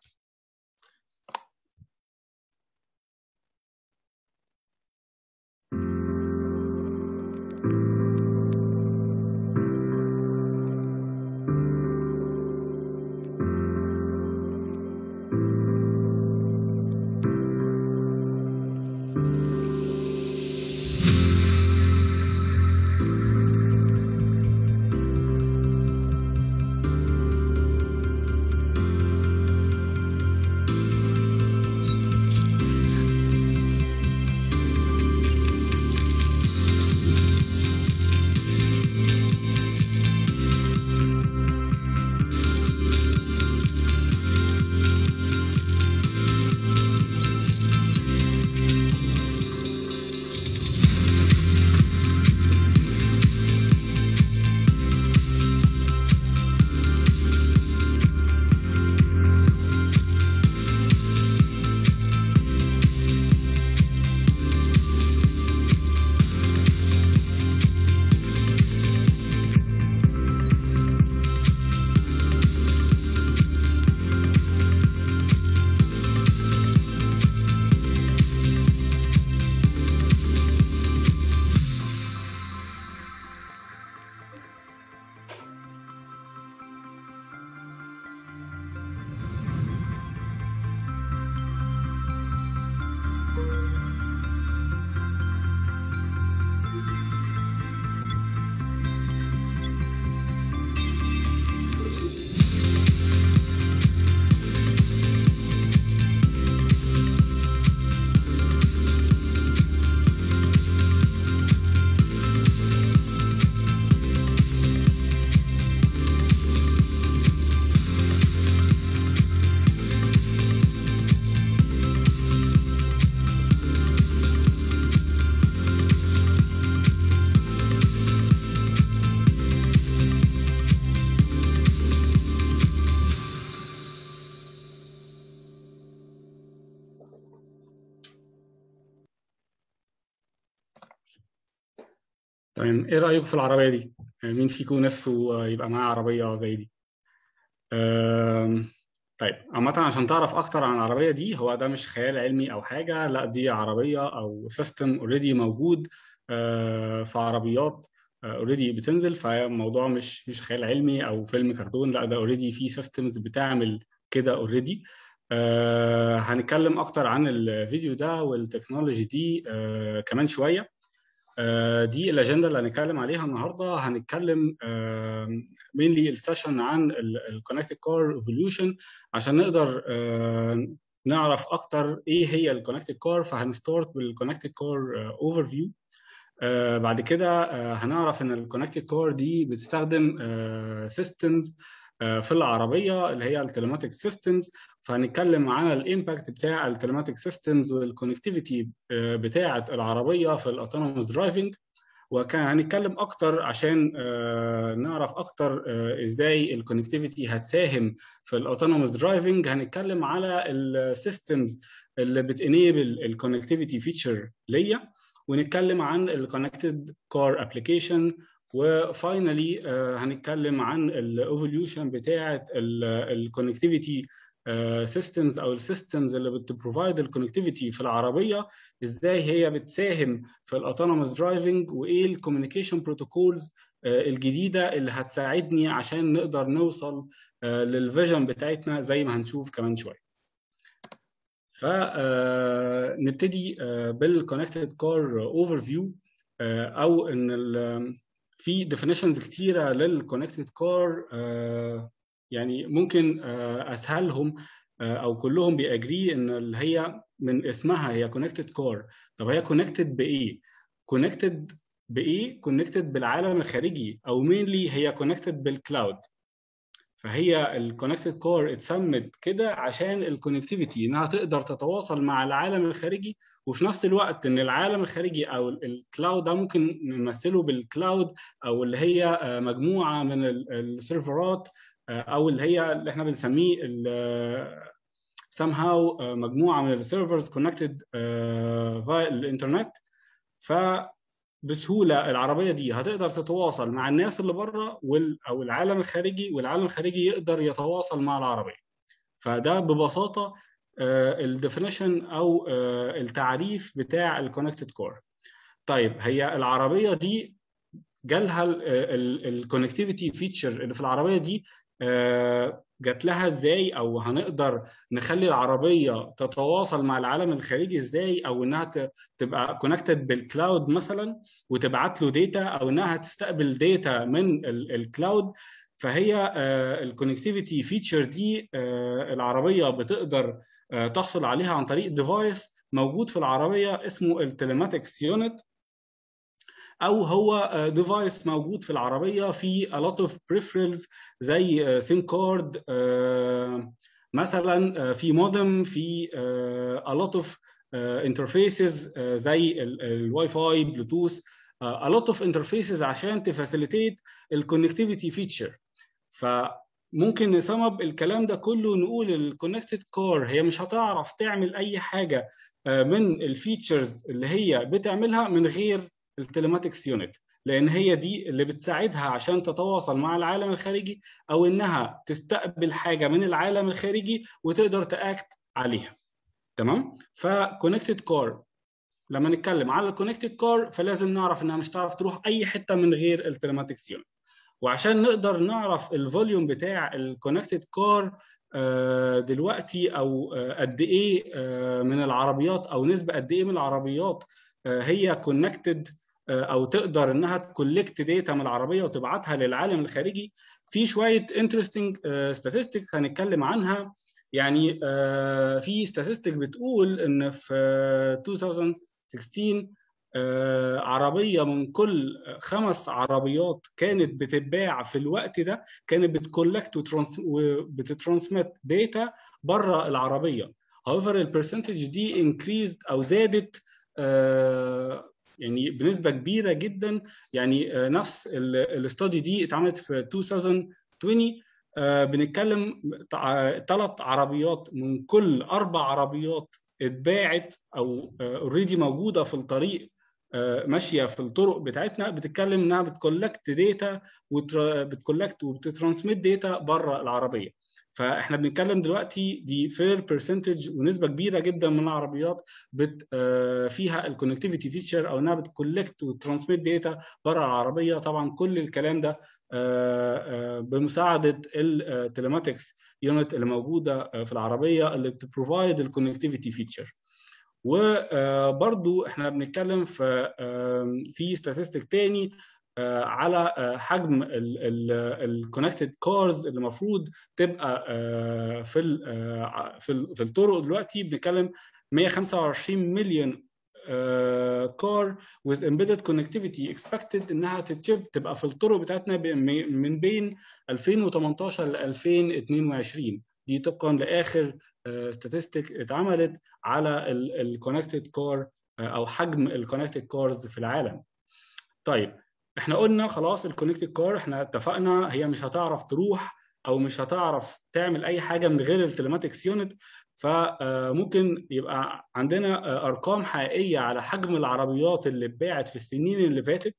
تمام، ايه رأيكم في العربية دي؟ مين فيكم نفسه يبقى معاه عربية زي دي؟ طيب عامة عشان تعرف أكتر عن العربية دي، هو ده مش خيال علمي أو حاجة، لا دي عربية أو سيستم اوريدي موجود في عربيات اوريدي بتنزل، فالموضوع مش مش خيال علمي أو فيلم كرتون، لا ده اوريدي في سيستمز بتعمل كده اوريدي. هنتكلم أكتر عن الفيديو ده والتكنولوجي دي كمان شوية. دي الاجنده اللي هنتكلم عليها النهارده. هنتكلم مينلي السيشن عن الكونكتد كار ايفوليوشن عشان نقدر نعرف اكتر ايه هي الكونكتد كار. فهنستارت بالكونكتد كار اوفر فيو. بعد كده هنعرف ان الكونكتد كار دي بتستخدم سيستمز في العربيه اللي هي التليماتيك سيستمز. فهنتكلم عن الامباكت بتاع التليماتيك سيستمز والكونكتيفيتي بتاعه العربيه في الاوتونوموس درايفنج. وكان هنتكلم اكتر عشان نعرف اكتر ازاي الكونكتيفيتي هتساهم في الاوتونوموس درايفنج. هنتكلم على السيستمز اللي بتنيبل الكونكتيفيتي فيتشر ليا، ونتكلم عن الكونكتد كار ابلكيشن، وفاينلي هنتكلم عن الايفوليوشن بتاعه الكونكتيفيتي سيستمز او السيستمز اللي بتبروفايد الكونكتيفيتي في العربيه، ازاي هي بتساهم في الاوتونوموس درايفنج، وايه الكوميونيكيشن بروتوكولز الجديده اللي هتساعدني عشان نقدر نوصل للفيجن بتاعتنا زي ما هنشوف كمان شويه. فنبتدي بالكونكتد كار اوفر فيو، او ان في ديفينيشنز كتيره للكونكتد كار، يعني ممكن اسهلهم او كلهم بيأجري ان اللي هي من اسمها هي كونكتد كار. طب هي كونكتد بايه؟ كونكتد بايه؟ كونكتد بالعالم الخارجي، او مينلي هي كونكتد بالكلاود. فهي الكونكتد كار اتسمت كده عشان الكونكتيفيتي انها تقدر تتواصل مع العالم الخارجي، وفي نفس الوقت ان العالم الخارجي او الكلاود ده ممكن نمثله بالكلاود، او اللي هي مجموعه من السيرفرات، او اللي هي اللي احنا بنسميه somehow مجموعه من السيرفرز كونكتد فاي الانترنت. ف بسهوله العربيه دي هتقدر تتواصل مع الناس اللي بره او العالم الخارجي، والعالم الخارجي يقدر يتواصل مع العربيه. فده ببساطه الديفينيشن او التعريف بتاع الكونكتد كار. طيب هي العربيه دي جالها الكونكتيفيتي فيتشر اللي في العربيه دي جات لها ازاي، او هنقدر نخلي العربيه تتواصل مع العالم الخارجي ازاي، او انها تبقى كونكتد بالكلاود مثلا وتبعت له داتا، او انها تستقبل داتا من الكلاود. فهي الكونكتيفيتي فيتشر دي العربيه بتقدر تحصل عليها عن طريق ديفايس موجود في العربيه اسمه التليماتكس يونت، او هو ديفايس موجود في العربيه في a lot of peripherals زي سيم كارد مثلا، في مودم، في a lot of interfaces زي الواي فاي، بلوتوث، a lot of interfaces عشان تفاسيليتيت الكونكتيفيتي فيتشر. فممكن نسمب الكلام ده كله نقول الكونكتد كار هي مش هتعرف تعمل اي حاجه من الفيتشرز اللي هي بتعملها من غير التليماتكس يونت، لان هي دي اللي بتساعدها عشان تتواصل مع العالم الخارجي، او انها تستقبل حاجه من العالم الخارجي وتقدر تاكت عليها. تمام؟ فكونكتد كار لما نتكلم على الكونكتد كار فلازم نعرف انها مش تعرف تروح اي حته من غير التليماتكس يونت. وعشان نقدر نعرف الفوليوم بتاع الكونكتد كار دلوقتي، او قد ايه من العربيات، او نسبه قد ايه من العربيات هي كونكتد او تقدر انها تكولكت داتا من العربيه وتبعتها للعالم الخارجي، في شويه انترستنج statistics هنتكلم عنها. يعني في statistic بتقول ان في ألفين وستة عشر عربيه من كل خمس عربيات كانت بتتباع في الوقت ده كانت بتكولكت وبتترانسميت داتا بره العربيه. however البرسنتج دي increased او زادت يعني بنسبه كبيره جدا. يعني نفس الاستادي دي اتعملت في ألفين وعشرين، بنتكلم ثلاث عربيات من كل اربع عربيات اتباعت او اوريدي موجوده في الطريق ماشيه في الطرق بتاعتنا، بتتكلم انها بتكولكت داتا وبتكولكت وبتترانسميت داتا بره العربيه. فاحنا بنتكلم دلوقتي دي فير برسنتج ونسبه كبيره جدا من العربيات بت فيها الكونكتيفيتي فيتشر، او انها بتكولكت وترانسميت داتا بره العربيه. طبعا كل الكلام ده بمساعده التليماتكس يونت اللي موجوده في العربيه اللي بتبروفايد الكونكتيفيتي فيتشر. وبرضو احنا بنتكلم في في ستاتستيك تاني على حجم الكونكتد كارز اللي المفروض تبقى في في الطرق دلوقتي. بنتكلم مية وخمسة وعشرين مليون كار with embedded connectivity expected انها تتشيب تبقى في الطرق بتاعتنا من بين ألفين وثمانية عشر ل ألفين واثنين وعشرين. دي طبقا لاخر ستاتستيك اتعملت على الكونكتد كار او حجم الكونكتد كارز في العالم. طيب احنا قلنا خلاص الكونكتد كار احنا اتفقنا هي مش هتعرف تروح او مش هتعرف تعمل اي حاجه من غير التليماتكس يونت، فممكن يبقى عندنا ارقام حقيقيه على حجم العربيات اللي اتباعت في السنين اللي فاتت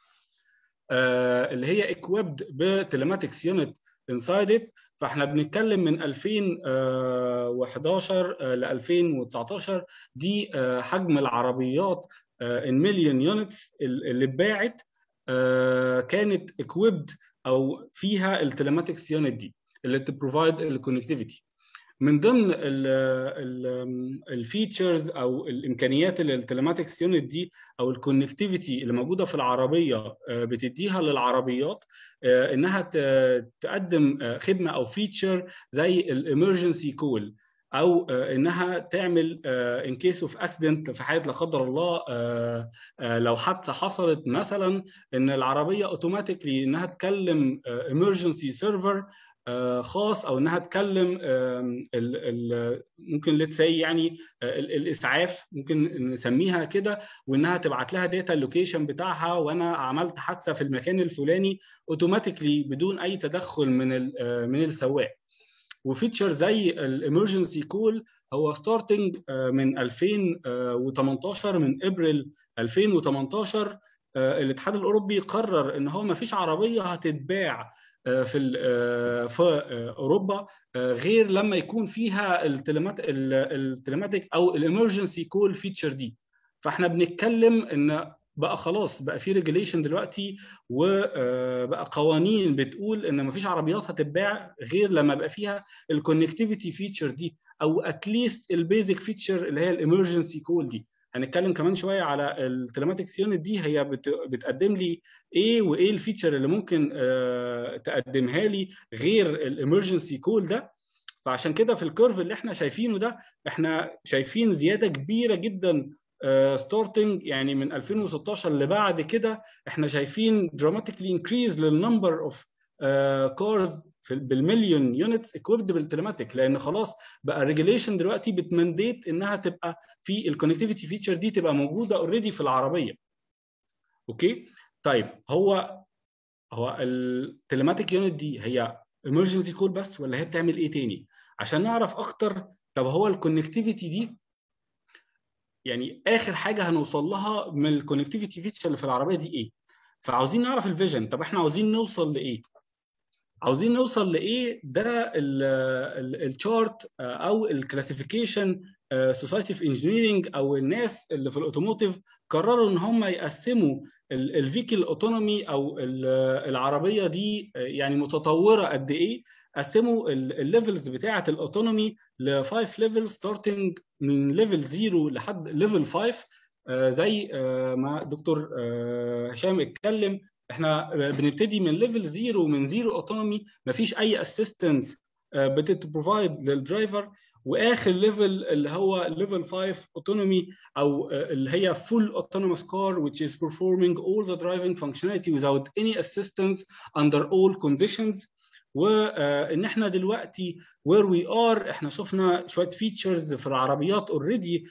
اللي هي equipped بتليماتكس يونت inside it. فاحنا بنتكلم من ألفين وحداشر ل ألفين وتسعتاشر دي حجم العربيات المليون يونتس اللي اتباعت كانت equipped او فيها التليماتكس يونت دي اللي تبروفايد الكونكتيفيتي. من ضمن الفيتشرز او الامكانيات اللي التليماتكس يونت دي او الكونكتيفيتي اللي موجوده في العربيه بتديها للعربيات انها تقدم خدمه او فيتشر زي الامرجنسي كول، او انها تعمل ان كيس اوف اكسيدنت في حاله لا قدر الله لو حادثه حصلت مثلا ان العربيه اوتوماتيكلي انها تكلم امرجنسي سيرفر خاص، او انها تكلم ال ال ممكن ليتس سي يعني الاسعاف ممكن نسميها كده، وانها تبعت لها داتا اللوكيشن بتاعها وانا عملت حادثه في المكان الفلاني اوتوماتيكلي بدون اي تدخل من من السواق. وفيتشر زي الامرجنسي كول هو ستارتنج من ألفين وتمنتاشر، من ابريل ألفين وتمنتاشر الاتحاد الاوروبي قرر ان هو ما فيش عربيه هتتباع في في اوروبا غير لما يكون فيها التليماتيك او الامرجنسي كول فيتشر دي. فاحنا بنتكلم ان بقى خلاص بقى في ريجوليشن دلوقتي وبقى قوانين بتقول ان مفيش عربيات هتتباع غير لما يبقى فيها الكونكتيفيتي فيتشر دي، او اتليست البيزك فيتشر اللي هي الامرجنسي كول دي. هنتكلم كمان شويه على التليماتكس يونت دي هي بتقدم لي ايه وايه الفيتشر اللي ممكن تقدمها لي غير الامرجنسي كول ده. فعشان كده في الكيرف اللي احنا شايفينه ده احنا شايفين زياده كبيره جدا ستارتنج يعني من ألفين وستاشر اللي بعد كده احنا شايفين dramatically increase للنمبر اوف كارز بالمليون يونتس equipped بالتليماتيك، لان خلاص بقى ريجوليشن دلوقتي بتمنديت انها تبقى في الكونكتيفيتي فيتشر دي تبقى موجوده اوريدي في العربيه. اوكي طيب هو هو التليماتيك يونت دي هي emergency call بس ولا هي بتعمل ايه تاني؟ عشان نعرف اكتر طب هو الكونكتيفيتي دي يعني اخر حاجه هنوصل لها من الكونكتيفيتي فيتشر اللي في العربيه دي ايه؟ فعاوزين نعرف الفيجن. طب احنا عاوزين نوصل لايه؟ عاوزين نوصل لايه؟ ده الشارت او الكلاسيفيكيشن سوسايتي اوف انجينيرنج او الناس اللي في الاوتوموتيف قرروا ان هم يقسموا الفيكل اوتونومي او العربيه دي يعني متطوره قد ايه. قسموا الليفلز بتاعه الاوتونومي لفايف ليفل ستارتنج من ليفل صفر لحد ليفل خمسة زي ما دكتور هشام اتكلم. احنا بنبتدي من ليفل صفر ومن زيرو اوتونومي مفيش اي اسيستنس بتبروفايد للدرايفر، واخر ليفل اللي هو ليفل خمسة اوتونومي او اللي هي full autonomous car which is performing all the driving functionality without any assistance under all conditions. وان احنا دلوقتي where we are احنا شفنا شويه فيتشرز في العربيات اوريدي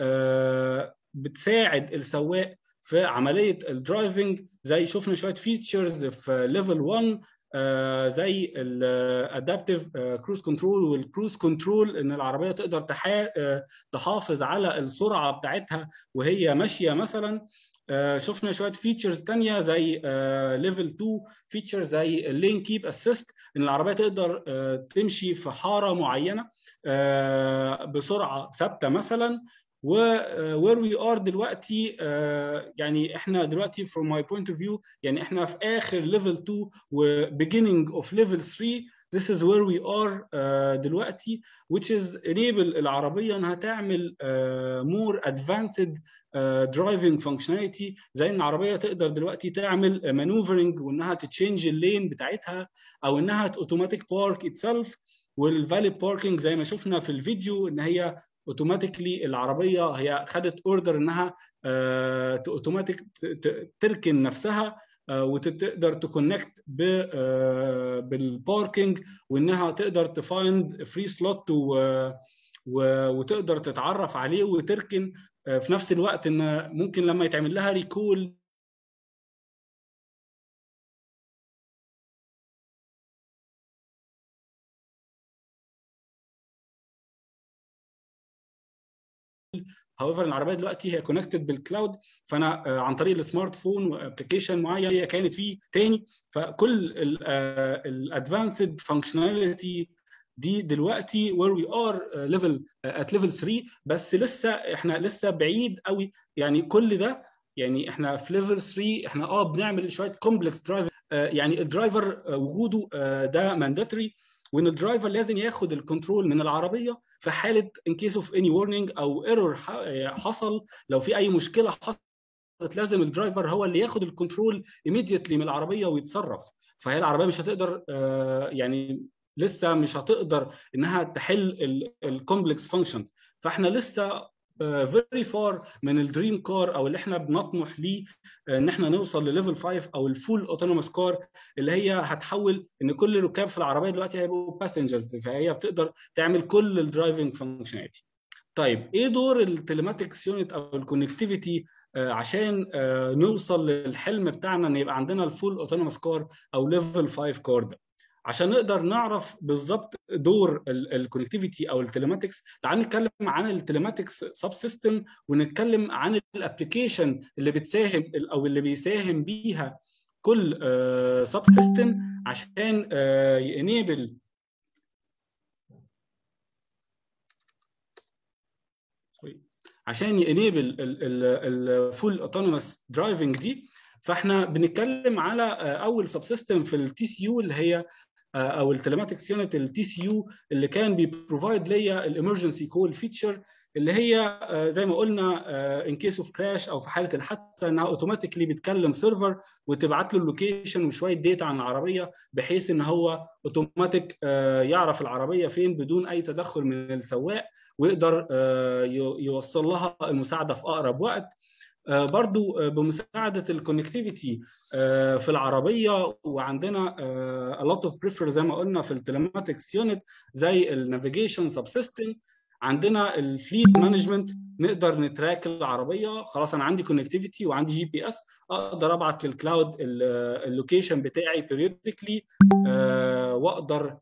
بتساعد السواق في عمليه الدرايفنج، زي شفنا شويه فيتشرز في ليفل واحد زي الادابتيف كروز كنترول والكروز كنترول ان العربيه تقدر تحافظ على السرعه بتاعتها وهي ماشيه مثلا. شفنا شويه فيتشرز ثانيه زي ليفل اتنين فيتشرز زي اللين كيب اسيست ان العربيه تقدر تمشي في حاره معينه بسرعه ثابته مثلا. وwhere we are دلوقتي يعني احنا دلوقتي from my point of view يعني احنا في اخر level two و beginning of level three. This is where we are دلوقتي which is enable العربية انها تعمل more advanced driving functionality زي ان العربية تقدر دلوقتي تعمل maneuvering وانها تتشينج اللين بتاعتها او انها automatic park itself. والفالي باركينج زي ما شفنا في الفيديو ان هي اوتوماتيكلي العربيه هي خدت اوردر انها اوتوماتيك تركن نفسها وتقدر تكونكت بالباركينج وانها تقدر تفايند فري سلوت وتقدر تتعرف عليه وتركن في نفس الوقت. ان ممكن لما يتعمل لها ريكول however العربيه دلوقتي هي كونكتد بالكلاود، فانا عن طريق السمارت فون وابلكيشن معين هي كانت فيه تاني، فكل الادفانسد فانكشناليتي دي دلوقتي where we are level at level ثري، بس لسه احنا لسه بعيد قوي. يعني كل ده يعني احنا في ليفل ثري احنا اه بنعمل شويه كومبلكس درايفر، يعني الدرايفر وجوده ده مانداتوري، وان الدرايفر لازم ياخد الكنترول من العربيه في حاله ان كيس اوف اني وورنينج او ايرور حصل، لو في اي مشكله حصلت لازم الدرايفر هو اللي ياخد الكنترول immediately من العربيه ويتصرف. فهي العربيه مش هتقدر يعني لسه مش هتقدر انها تحل الكومبلكس فانكشنز، فاحنا لسه فيري uh, فار من الدريم كار او اللي احنا بنطمح ليه uh, ان احنا نوصل لليفل فايف او الفول اوتونوموس كار، اللي هي هتحول ان كل الركاب في العربيه دلوقتي هيبقوا باسنجرز، فهي بتقدر تعمل كل الدرايفنج فانكشناليتي. طيب ايه دور التليماتكس يونت او الكونكتيفيتي uh, عشان uh, نوصل للحلم بتاعنا ان يبقى عندنا الفول اوتونوموس كار او ليفل فايف كار ده؟ عشان نقدر نعرف بالظبط دور الكونكتيفيتي او التليماتكس، تعال نتكلم عن التليماتكس سب سيستم ونتكلم عن الابلكيشن اللي بتساهم او اللي بيساهم بيها كل سب سيستم عشان ينيبل عشان ينيبل الفول اوتونوموس درايفنج دي. فاحنا بنتكلم على اول سب سيستم في التي سي يو اللي هي او التليماتكس يونت التي سي يو، اللي كان بيبروفايد ليا الامرجنسي كول فيتشر، اللي هي زي ما قلنا ان كيس اوف كراش او في حاله الحادثه انها اوتوماتيكلي بتكلم سيرفر وتبعت له اللوكيشن وشويه داتا عن العربيه، بحيث ان هو اوتوماتيك يعرف العربيه فين بدون اي تدخل من السواق، ويقدر يوصل لها المساعده في اقرب وقت. برضو بمساعدة الكونكتيفيتي في العربية، وعندنا a lot of prefer زي ما قلنا في التليماتكس يونت زي النافيجيشن سب سيستم. عندنا الفليت مانجمنت، نقدر نتراك العربية، خلاص أنا عندي كونكتيفيتي وعندي جي بي اس، أقدر أبعت للكلاود اللوكيشن بتاعي periodically، وأقدر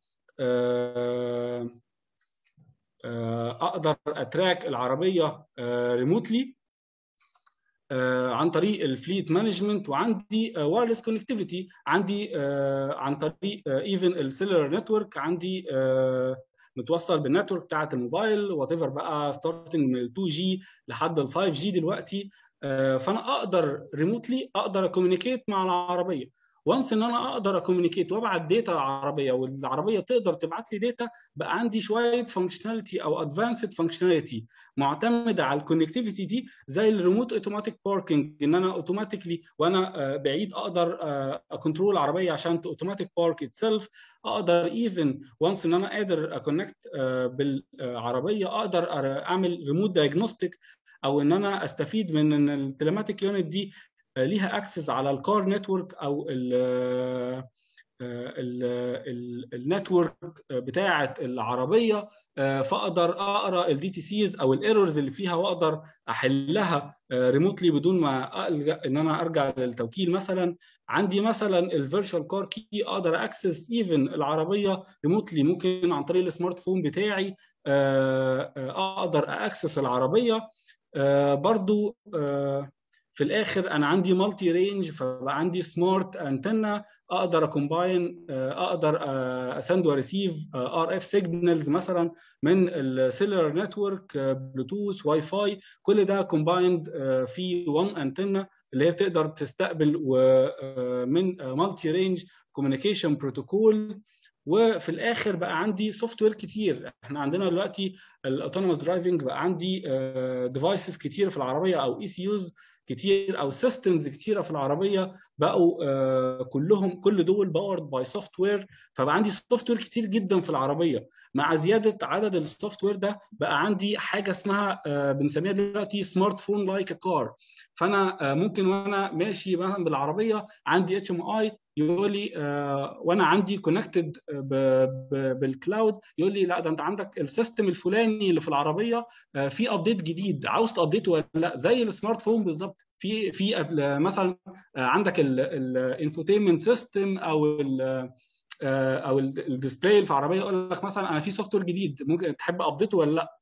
أقدر أتراك العربية ريموتلي عن طريق الفليت مانجمنت. وعندي وايرلس كونكتيفيتي، عندي عن طريق ايفن السيلولار نتورك، عندي متوصل بالنتورك بتاعه الموبايل وات ايفر بقى، ستارتنج من ال تو جي لحد ال فايف جي دلوقتي. فانا اقدر ريموتلي اقدر اكوميونيكيت مع العربيه. وانس ان انا اقدر اكوميونيكيت وابعت داتا للعربيه والعربيه تقدر تبعت لي داتا، بقى عندي شويه فانكشناليتي او ادفانسد فانكشناليتي معتمده على الكونكتيفيتي دي، زي الريموت اوتوماتيك باركينج، ان انا اوتوماتيكلي وانا بعيد اقدر اكنترول العربيه عشان اوتوماتيك بارك اتسلف. اقدر ايفن وانس ان انا قادر اكونكت بالعربيه اقدر اعمل ريموت دايجنوستيك، او ان انا استفيد من ان التليماتيك يونت دي ليها اكسس على الكار نتورك او ال النتورك بتاعه العربيه، فاقدر اقرا الدي تي سيز او الايرورز اللي فيها واقدر احلها ريموتلي بدون ما الجا ان انا ارجع للتوكيل. مثلا عندي مثلا الفيرتشوال كار كي، اقدر اكسس ايفن العربيه ريموتلي، ممكن عن طريق السمارت فون بتاعي اقدر اكسس العربيه. برضو في الاخر انا عندي مالتي رينج، فبقى عندي سمارت انتنا، اقدر اكومباين، اقدر اسند وريسيف ار اف سيجنالز مثلا من السيلولار نتورك، بلوتوث، واي فاي، كل ده كومبايند في وان انتنا اللي هي بتقدر تستقبل من مالتي رينج كوميونيكيشن بروتوكول. وفي الاخر بقى عندي سوفت وير كتير. احنا عندنا دلوقتي الاوتونوموس درايفنج بقى عندي ديفايسز كتير في العربيه او اي سي يوز كتير او سيستمز كتيره في العربيه، بقوا آه كلهم كل دول باورد باي سوفت وير. فبقى عندي سوفت وير كتير جدا في العربيه. مع زياده عدد السوفت وير ده بقى عندي حاجه اسمها آه بنسميها دلوقتي سمارت فون لايك كار. فانا آه ممكن وانا ماشي مثلا بالعربيه عندي اتش ام اي يقول لي آه وانا عندي كونكتد بالكلاود، يقول لي لا ده انت عندك السيستم الفلاني اللي في العربيه آه في ابديت جديد، عاوز تابديته ولا لا؟ زي السمارت فون بالظبط. في في مثلا عندك الانفوتينمنت سيستم او ال او الديسبلاي في العربيه، يقول لك مثلا انا في سوفت وير جديد ممكن تحب ابديته ولا لا.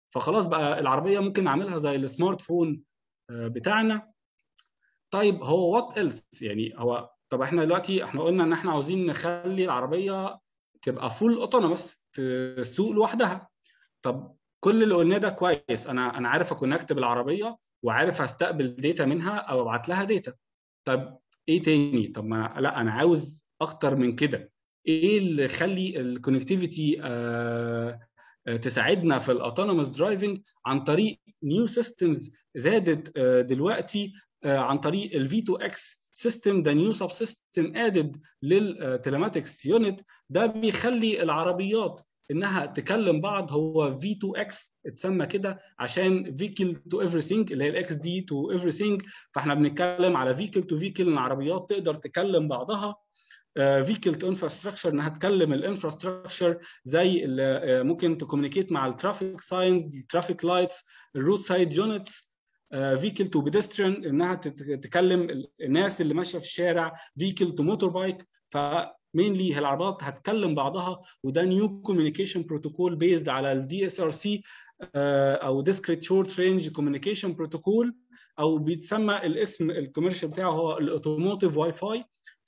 فخلاص بقى العربيه ممكن نعملها زي السمارت فون بتاعنا. طيب هو وات ايلس؟ يعني هو طب احنا دلوقتي احنا قلنا ان احنا عاوزين نخلي العربيه تبقى فول اوتونوموس، تسوق لوحدها. طب كل اللي قلناه ده كويس، انا انا عارف اكونكت بالعربيه وعارف استقبل داتا منها او ابعت لها داتا. طب ايه تاني؟ طب ما لا انا عاوز اكتر من كده. ايه اللي يخلي الكونكتيفيتي آه تساعدنا في الاوتونوموس درايفنج عن طريق نيو سيستمز زادت آه دلوقتي آه عن طريق الفي تو اكس سيستم، ده نيو سب سيستم ادد للتليماتكس يونت. ده بيخلي العربيات انها تكلم بعض. هو في تو اكس اتسمى كده عشان فيكل تو everything، اللي هي الاكس دي تو everything. فاحنا بنتكلم على فيكل تو فيكل، ان العربيات تقدر تكلم بعضها. فيكل تو انفراستراكشر، انها تكلم الانفراستراكشر، زي ممكن تكومينيكيت مع الترافيك ساينز، الترافيك لايتس، الروت سايد يونتس. فيكل تو بيدستريان، انها تكلم الناس اللي ماشيه في الشارع. فيكل تو موتور بايك. ف مينلي العربيات هتكلم بعضها، وده نيو كوميونيكيشن بروتوكول بيزد على الدي اس ار سي او ديسكريت شورت رينج كوميونيكيشن بروتوكول، او بيتسمى الاسم الكوميرشال بتاعه هو الاوتوموتيف واي فاي.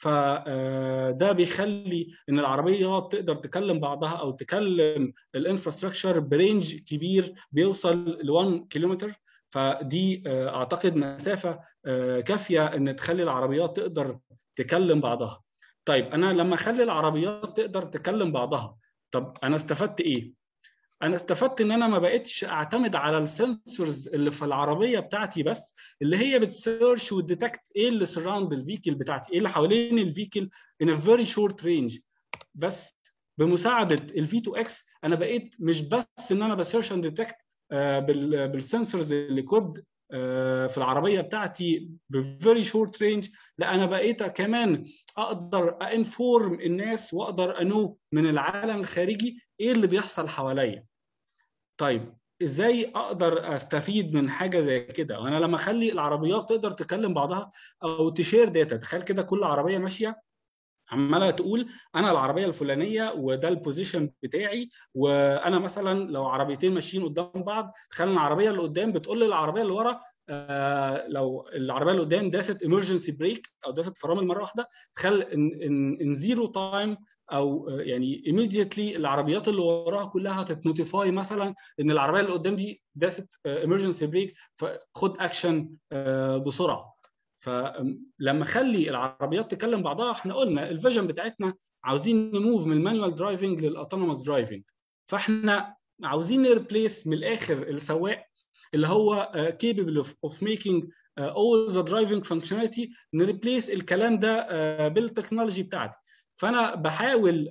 فده بيخلي ان العربيات تقدر تكلم بعضها او تكلم الانفراستراكشر برينج كبير بيوصل ل واحد كيلومتر. فدي اعتقد مسافه كافيه ان تخلي العربيات تقدر تكلم بعضها. طيب انا لما اخلي العربيات تقدر تكلم بعضها، طب انا استفدت ايه؟ انا استفدت ان انا ما بقتش اعتمد على السنسورز اللي في العربيه بتاعتي بس، اللي هي بتسيرش وتديتكت ايه اللي سراوند الفيكل بتاعتي، ايه اللي حوالين الفيكل in a very short range. بس بمساعده الفي تو اكس انا بقيت مش بس ان انا بسيرش اند ديتكت بالسنسورز اللي كود في العربيه بتاعتي بفيري شورت رينج، لا انا بقيت كمان اقدر انفورم الناس واقدر انو من العالم الخارجي ايه اللي بيحصل حواليا. طيب ازاي اقدر استفيد من حاجه زي كده؟ وانا لما اخلي العربيات تقدر تكلم بعضها او تشير داتا، تخيل كده كل عربيه ماشيه عماله تقول انا العربيه الفلانيه وده البوزيشن بتاعي، وانا مثلا لو عربيتين ماشيين قدام بعض، تخيل العربيه اللي قدام بتقول للعربيه اللي ورا آه لو العربيه اللي قدام داست ايمرجنسي بريك او داست فرامل مره واحده، تخيل ان ان ان زيرو تايم او يعني immediately العربيات اللي وراها كلها هتتنوتيفاي مثلا ان العربيه اللي قدام دي داست ايمرجنسي بريك، فخد اكشن آه بسرعه. فلما اخلي العربيات تكلم بعضها، احنا قلنا الفيجن بتاعتنا عاوزين نموف من المانيوال درايفنج للاوتونوموس درايفنج. فاحنا عاوزين نريبليس من الاخر السواق اللي هو capable of, of making uh, all the driving functionality، نريبليس الكلام ده uh, بالتكنولوجي بتاعتي. فانا بحاول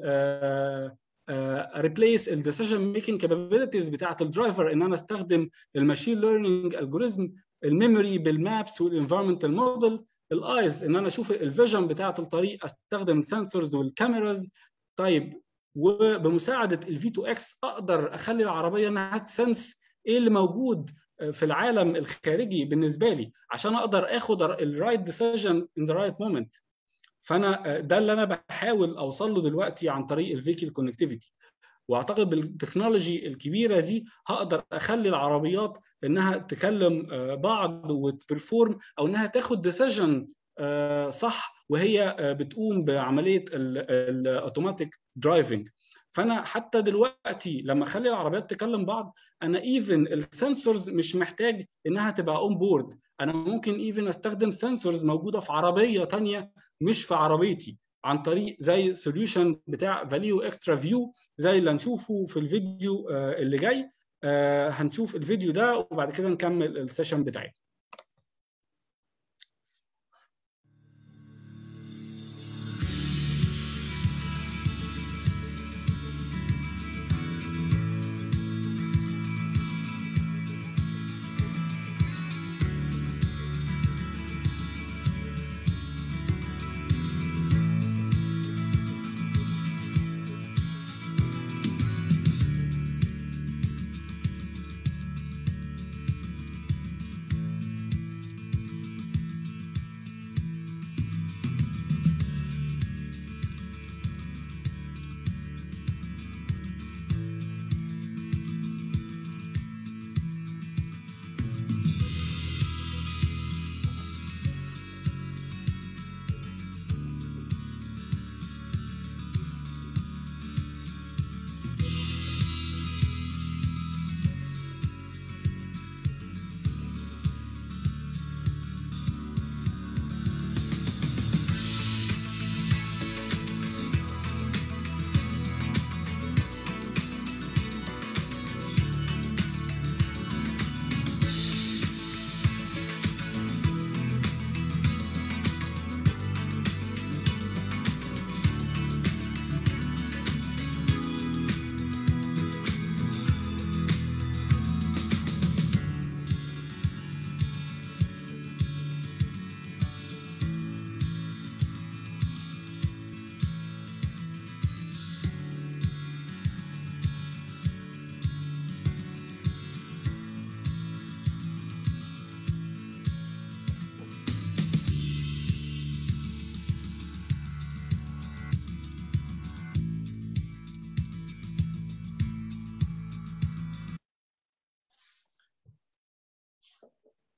ريبليس الديسيجن ميكنج كابابيلتيز بتاعت الدرايفر، ان انا استخدم الماشين ليرنينج الجوريزم، الميموري بالمابس والانفيرمنتال موديل، الايز ان انا اشوف الفيجن بتاعت الطريق، استخدم السنسورز والكاميراز. طيب وبمساعده الفي تو اكس اقدر اخلي العربيه انها تسنس ايه اللي موجود في العالم الخارجي بالنسبه لي عشان اقدر اخد الرايت ديسيجن ان ذا رايت مومنت. فانا ده اللي انا بحاول اوصل له دلوقتي عن طريق الفيكل كونكتيفيتي. واعتقد بالتكنولوجي الكبيره دي هقدر اخلي العربيات انها تكلم بعض وتبرفورم، او انها تاخد ديسيجن صح وهي بتقوم بعمليه الاوتوماتيك درايفنج. فانا حتى دلوقتي لما اخلي العربيات تكلم بعض، انا ايفن السنسورز مش محتاج انها تبقى اون بورد، انا ممكن ايفن استخدم سنسورز موجوده في عربيه ثانيه مش في عربيتي، عن طريق زي سوليوشن بتاع فاليو اكسترا فيو زي اللي هنشوفه في الفيديو اللي جاي. هنشوف الفيديو ده وبعد كده نكمل السيشن بتاعي.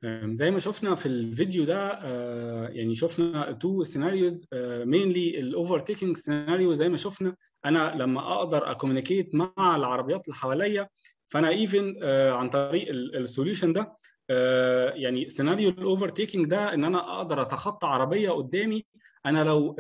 زي ما شفنا في الفيديو ده، يعني شفنا تو سيناريوز مينلي الاوفرتيكينج سيناريو. زي ما شفنا انا لما اقدر اكوميونيكيت مع العربيات اللي حواليا، فانا ايفن عن طريق السوليوشن ده، يعني سيناريو الاوفرتيكينج ده ان انا اقدر اتخطى عربيه قدامي. انا لو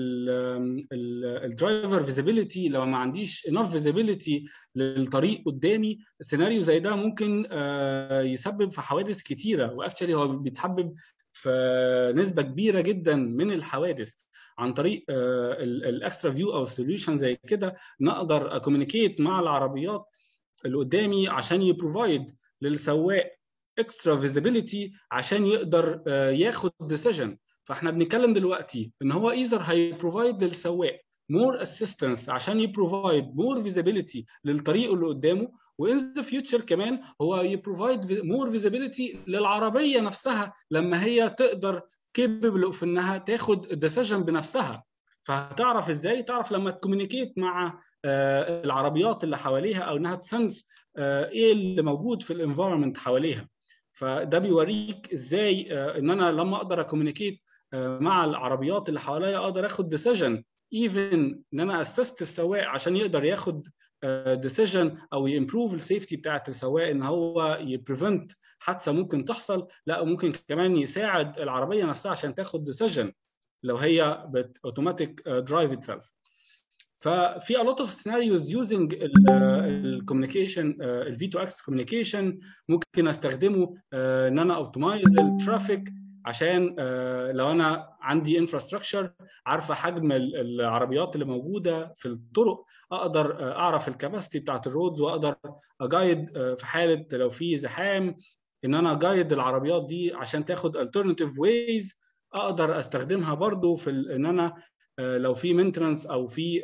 الدرايفر فيزيبيليتي، لو ما عنديش انف فيزيبيليتي للطريق قدامي، السيناريو زي ده ممكن يسبب في حوادث كتيره. واكشلي هو بيتحبب في نسبه كبيره جدا من الحوادث. عن طريق الاكسترا فيو او السوليوشن زي كده نقدر اكوميونيكيت مع العربيات اللي قدامي عشان يبروفايد للسواق اكسترا فيزيبيليتي عشان يقدر ياخد ديسيجن. فاحنا بنتكلم دلوقتي ان هو ايزر هيبروفايد للسواق مور اسيستنس عشان يبروفايد مور فيزيبيليتي للطريق اللي قدامه، وان ذا فيوتشر كمان هو يبروفايد مور فيزيبيليتي للعربيه نفسها لما هي تقدر كيبل في انها تاخد ديسيجن بنفسها. فهتعرف ازاي؟ تعرف لما تكوميونيكيت مع العربيات اللي حواليها، او انها تسنس ايه اللي موجود في الانفايرمنت حواليها. فده بيوريك ازاي ان انا لما اقدر اكوميونيكيت مع العربيات اللي حواليا اقدر اخد ديسيجن، ايفن ان انا اسست السواق عشان يقدر ياخد ديسيجن او يمبروف السيفتي بتاعه السواق، ان هو يبريفنت حادثه ممكن تحصل. لا، ممكن كمان يساعد العربيه نفسها عشان تاخد ديسيجن لو هي اوتوماتيك درايف اتسلف. ففي a lot of scenarios using الكوميونيكيشن، الفي تو اكس كوميونيكيشن. ممكن استخدمه ان انا اوبتمايز الترافيك، عشان لو انا عندي انفراستراكشر عارفه حجم العربيات اللي موجوده في الطرق، اقدر اعرف الكاباسيتي بتاعت الرودز، واقدر اجايد في حاله لو في زحام ان انا اجايد العربيات دي عشان تاخد alternative ways. اقدر استخدمها برضو في ان انا لو في مينتنس او في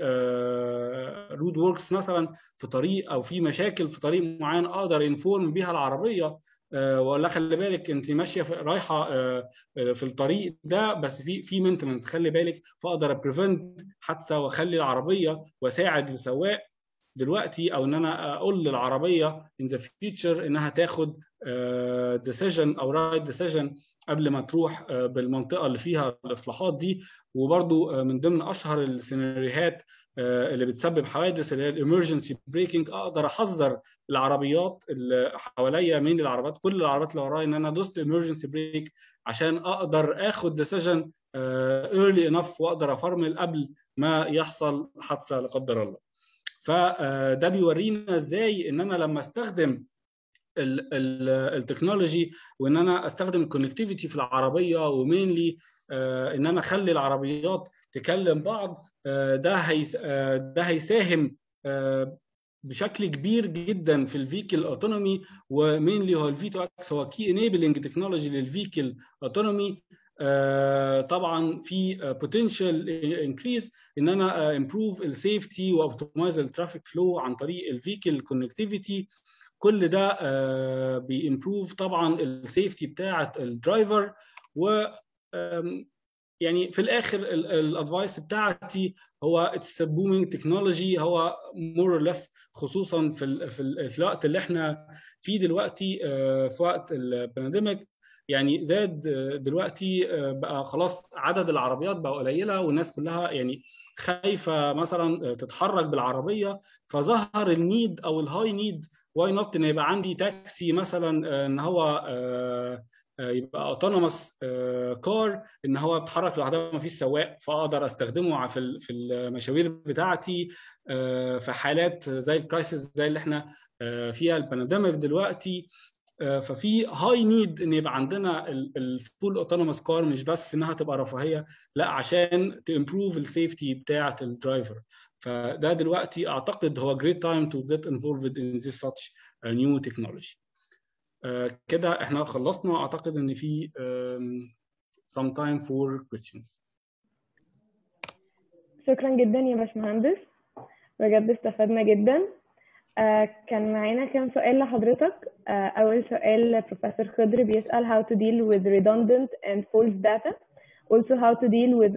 رود ووركس مثلا في طريق، او في مشاكل في طريق معين، اقدر انفورم بيها العربيه ولا خلي بالك انت ماشيه رايحه في الطريق ده بس في في مينتنس، خلي بالك. فاقدر ابريفنت حادثه واخلي العربيه واساعد السواق دلوقتي، او ان انا اقول للعربيه in the future انها تاخد decision او رايت ديسيجن قبل ما تروح بالمنطقه اللي فيها الاصلاحات دي. وبرضو من ضمن اشهر السيناريوهات اللي بتسبب حوادث اللي هي الامرجنسي بريكنج. اقدر احذر العربيات اللي حواليا من العربيات، كل العربيات اللي ورايا، ان انا دوست امرجنسي بريك عشان اقدر اخد ديسيجن ايرلي انف واقدر افرمل قبل ما يحصل حادثه لا قدر الله. فده بيورينا ازاي ان انا لما استخدم التكنولوجي وان انا استخدم الكونكتيفيتي في العربيه، ومينلي ان انا اخلي العربيات تكلم بعض، ده هيس ده هيساهم بشكل كبير جدا في الفيكل اوتونومي. ومينلي هو الفي تو اكس هو كي انيبلنج تكنولوجي للفيكل اوتونومي. طبعا في بوتنشال انكريز ان انا امبروف السيفتي واوبتمايز الترافيك فلو عن طريق الفيكل كونكتيفيتي. كل ده بيمبروف طبعا السيفتي بتاعه الدرايفر. و يعني في الاخر الادفايس بتاعتي هو اتس بومينج تكنولوجي، هو مور اور ليس، خصوصا في ال في, ال في الوقت اللي احنا فيه دلوقتي، في وقت البانديميك. يعني زاد دلوقتي بقى خلاص عدد العربيات بقى قليله، والناس كلها يعني خايفه مثلا تتحرك بالعربيه. فظهر النيد او الهاي نيد، واي نوت ان يبقى عندي تاكسي مثلا، ان هو يبقى اوتونوموس كار، ان هو بيتحرك لوحده ما فيش سواق، فاقدر استخدمه في في المشاوير بتاعتي في حالات زي الكرايسيس زي اللي احنا فيها البانديميك دلوقتي. ففي هاي نيد ان يبقى عندنا الفول اوتونوموس كار، مش بس انها تبقى رفاهيه، لا عشان تمبروف السيفتي بتاعه الدرايفر. فده دلوقتي اعتقد هو great time to get involved in this such a new technology. uh, كده احنا خلصنا. اعتقد ان في um, some time for questions. شكرا جدا يا باشمهندس، بجد استفدنا جدا. uh, كان معانا كام سؤال لحضرتك. uh, اول سؤال بروفيسور خضر بيسأل how to deal with redundant and false data, also how to deal with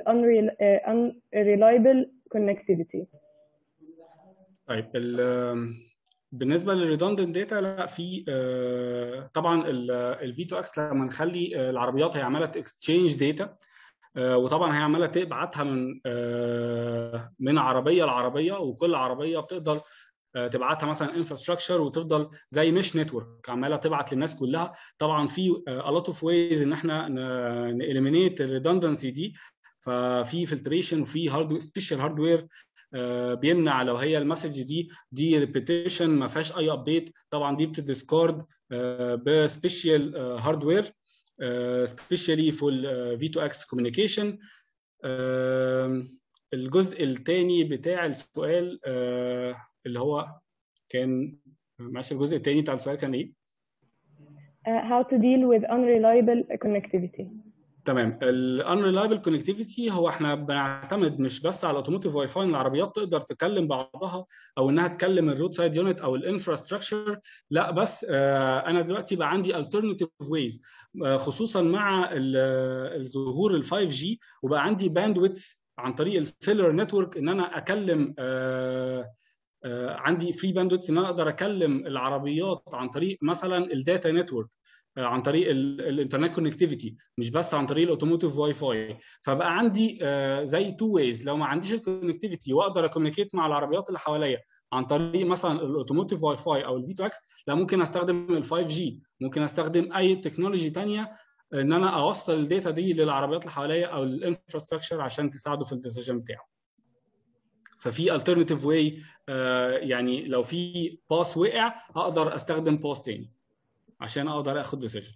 unreliable connectivity. طيب بالنسبه للريدندنت داتا، لا في طبعا الفي تو اكس لما نخلي العربيات هي عماله اكستشينج داتا، وطبعا هي عماله تبعتها من من عربيه لعربيه، وكل عربيه بتقدر تبعتها مثلا انفراستراكشر وتفضل زي مش نتورك عماله تبعت للناس كلها. طبعا في a lot of ways ان احنا نeliminate الريدندنسي دي، ففي فلتريشن وفي هارد سبيشال هاردوير بيمنع لو هي المسج دي دي ريبيتيشن ما فيهاش اي ابديت، طبعا دي بتديسكارد بسبيشال هاردوير سبيشالي فور في تو اكس كوميونيكيشن. الجزء الثاني بتاع السؤال اللي هو كان ماشي، الجزء الثاني بتاع السؤال كان ايه؟ uh, how to deal with unreliable connectivity. تمام. ال unreliable connectivity هو احنا بنعتمد مش بس على الاوتوموتيف واي فاي ان العربيات تقدر تكلم بعضها او انها تكلم الرود سايد يونت او الانفراستراكشر، لا بس آه انا دلوقتي بقى عندي alternative ways، آه خصوصا مع الظهور ال فايف جي، وبقى عندي باندويث عن طريق السيلر نتورك ان انا اكلم آه آه عندي فري باندويث ان انا اقدر اكلم العربيات عن طريق مثلا الداتا نتورك، عن طريق الانترنت كونكتيفيتي، مش بس عن طريق الاوتوموتيف واي فاي. فبقى عندي زي تو ويز، لو ما عنديش الكونكتيفيتي واقدر اكوميونيكيت مع العربيات اللي حواليا عن طريق مثلا الاوتوموتيف واي فاي او الفي تو اكس، لا ممكن استخدم ال فايف جي، ممكن استخدم اي تكنولوجي ثانيه ان انا اوصل الداتا دي للعربيات اللي حواليا او الانفراستراكشر عشان تساعده في الديسيجن بتاعه. ففي alternative way، يعني لو في باس وقع هقدر استخدم باس تاني عشان اقدر اخد ديسيجن.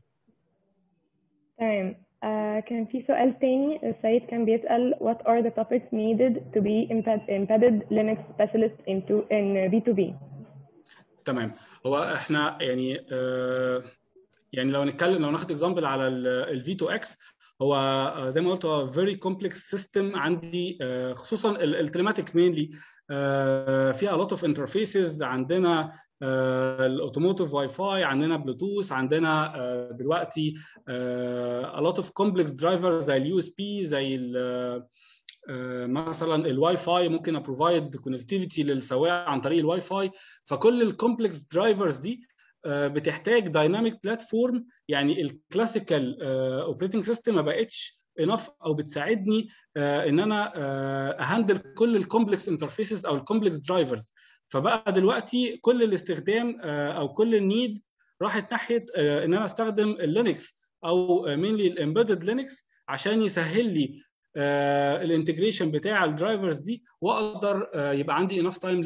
تمام. آه كان في سؤال تاني، السيد كان بيسأل what are the topics needed to be embedded Linux specialist into in بي تو بي. تمام. هو احنا يعني آه يعني لو نتكلم لو ناخد اكزامبل على الفي تو اكس، هو زي ما قلت هو very complex system عندي، آه خصوصا التليماتيك مينلي آه فيها a lot of interfaces. عندنا الاوتوموتيف واي فاي، عندنا بلوتوث، عندنا uh, دلوقتي uh, a lot of complex drivers زي اليو اس بي، زي ال uh, مثلا الواي فاي، ممكن ابروفايد كونكتيفيتي للسواق عن طريق الواي فاي. فكل الكومبلكس درايفرز دي uh, بتحتاج دايناميك بلاتفورم، يعني الكلاسيكال اوبريتنج سيستم ما بقتش انف او بتساعدني uh, ان انا uh, اهندل كل الكومبلكس انترفيسز او الكومبلكس درايفرز. فبقى دلوقتي كل الاستخدام او كل النيد راحت ناحيه ان انا استخدم اللينكس او مينلي الامبيدد لينكس عشان يسهل لي الانتجريشن بتاع الدرايفرز دي، واقدر يبقى عندي انف تايم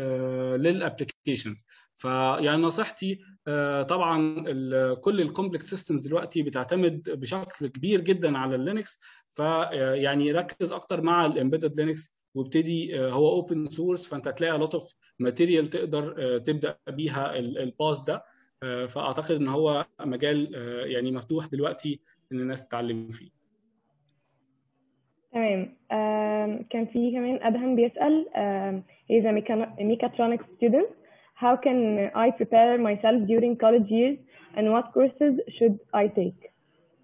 للابلكيشنز. فيعني نصيحتي طبعا كل الكومبلكس سيستمز دلوقتي بتعتمد بشكل كبير جدا على اللينكس، فيعني ركز اكتر مع الامبيدد لينكس وابتدي. هو اوبن سورس، فانت هتلاقي لوت اوف ماتيريال تقدر تبدا بيها الباس ده. فاعتقد ان هو مجال يعني مفتوح دلوقتي ان الناس تتعلم فيه. تمام. كان في كمان ادهم بيسال he's a mechatronics student, how can I prepare myself during college years and what courses should I take?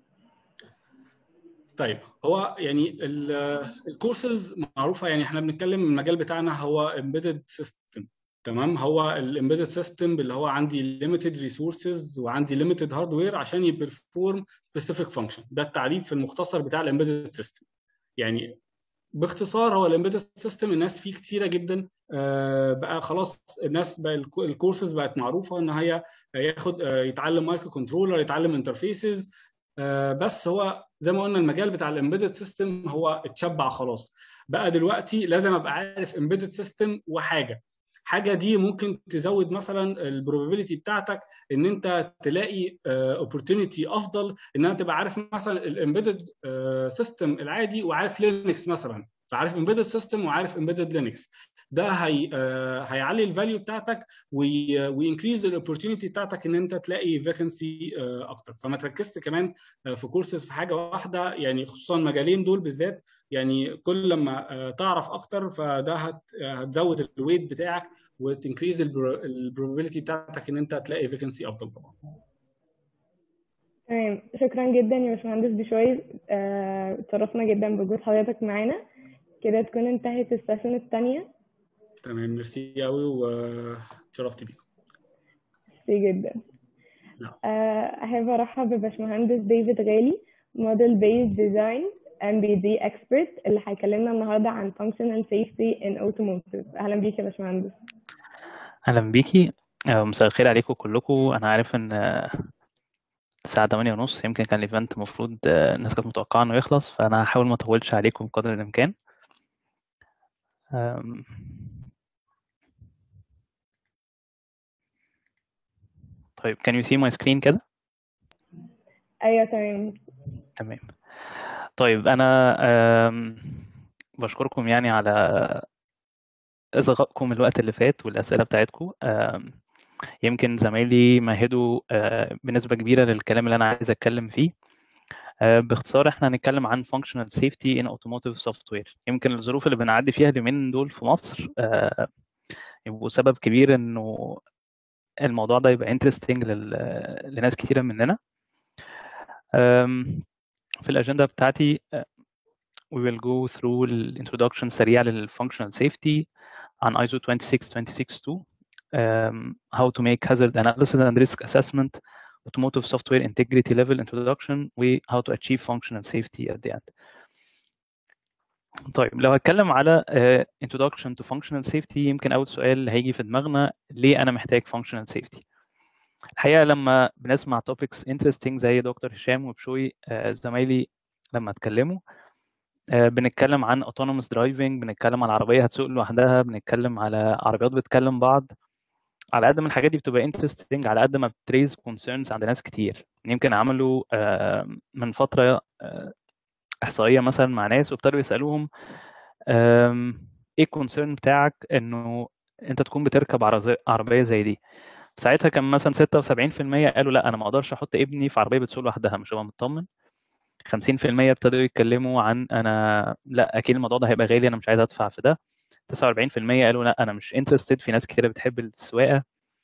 طيب، هو يعني الكورسز معروفه، يعني احنا بنتكلم المجال بتاعنا هو embedded system. تمام. هو الامبيدد سيستم اللي هو عندي limited resources وعندي limited hardware عشان يبرفورم specific function. ده التعريف في المختصر بتاع الامبيدد سيستم. يعني باختصار هو الامبيدد سيستم الناس فيه كتيره جدا، بقى خلاص الناس بقى الكورسز بقت معروفه ان هي ياخد يتعلم مايكرو كنترولر، يتعلم انترفيسز. بس هو زي ما قلنا المجال بتاع الامبيدد سيستم هو اتشبع خلاص. بقى دلوقتي لازم ابقى عارف امبيدد سيستم وحاجه حاجه دي ممكن تزود مثلا البروبابيلتي بتاعتك ان انت تلاقي اوبورتونيتي افضل، ان انت تبقى عارف مثلا الامبيدد سيستم العادي وعارف لينكس مثلا، فعارف امبيدد سيستم وعارف امبيدد لينكس. ده هي هيعلي الفاليو بتاعتك وينكريز الاوبورتونيتي بتاعتك ان انت تلاقي فاكنسي اكتر. فما تركزش كمان في كورسز في حاجه واحده، يعني خصوصا المجالين دول بالذات. يعني كل لما تعرف اكتر فده هتزود الويت بتاعك وتنكريز البروبابيلتي بتاعتك ان انت تلاقي فاكنسي افضل طبعا. تمام. شكرا جدا يا باشمهندس بشوي، اتشرفنا جدا بوجود حضرتك معانا. كده تكون انتهت السيشن الثانيه. تمام، ميرسي قوي واتشرفت بيكم. ميرسي جدا. آه، أحب أرحب بباشمهندس ديفيد غالي، موديل بيز ديزاين ام بي دي اكسبرت، اللي هيكلمنا النهارده عن functional safety in automotive. أهلا بيك يا باشمهندس. اهلا بيكي. آه، مساء الخير عليكم كلكم. انا عارف ان آه، الساعه تمانية ونص يمكن كان الايفنت المفروض آه، الناس كانت متوقعه انه يخلص، فانا هحاول ما اطولش عليكم بقدر الامكان. آم، طيب can you see my screen كده؟ أيوة تمام. تمام. طيب انا آم، بشكركم يعني على إصغائكم الوقت اللي فات والأسئلة بتاعتكم. آم، يمكن زمايلي مهدوا آه، بنسبة كبيرة للكلام اللي أنا عايز أتكلم فيه. آه، باختصار احنا هنتكلم عن functional safety in automotive software. يمكن الظروف اللي بنعدي فيها اليومين دول في مصر آه، يبقوا سبب كبير انه الموضوع ده يبقى interesting لل- لناس كتيرة مننا. آم، في الأجندة بتاعتي آه، we will go through الانترودكشن سريع للfunctional safety عن آي إس أو two six two six two um, how to make hazard analysis and risk assessment, automotive software integrity level introduction, و how to achieve functional safety at the end. طيب لو هتكلم على uh, introduction to functional safety، يمكن أول سؤال هيجي في دماغنا ليه أنا محتاج functional safety؟ الحقيقة لما بنسمع topics interesting زي دكتور هشام وبشوي uh, زمايلي لما اتكلموا uh, بنتكلم عن autonomous driving، بنتكلم على عربية هتسوق لوحدها، بنتكلم على عربيات بتكلم بعض. على قد ما الحاجات دي بتبقى interesting، على قد ما بتريز concerns عند ناس كتير. يمكن عملوا uh, من فترة uh, إحصائية مثلا مع ناس وابتدوا يسألوهم ايه الكونسيرن بتاعك انه انت تكون بتركب عربيه زي دي. ساعتها كان مثلا ستة وسبعين في المية قالوا لا انا ما اقدرش احط ابني في عربيه بتسوق لوحدها، مش هبقى مطمن. خمسين في المية ابتدوا يتكلموا عن انا لا اكيد الموضوع ده هيبقى غالي، انا مش عايز ادفع في ده. تسعة وأربعين في المية قالوا لا انا مش انترستد، في ناس كتير بتحب السواقه.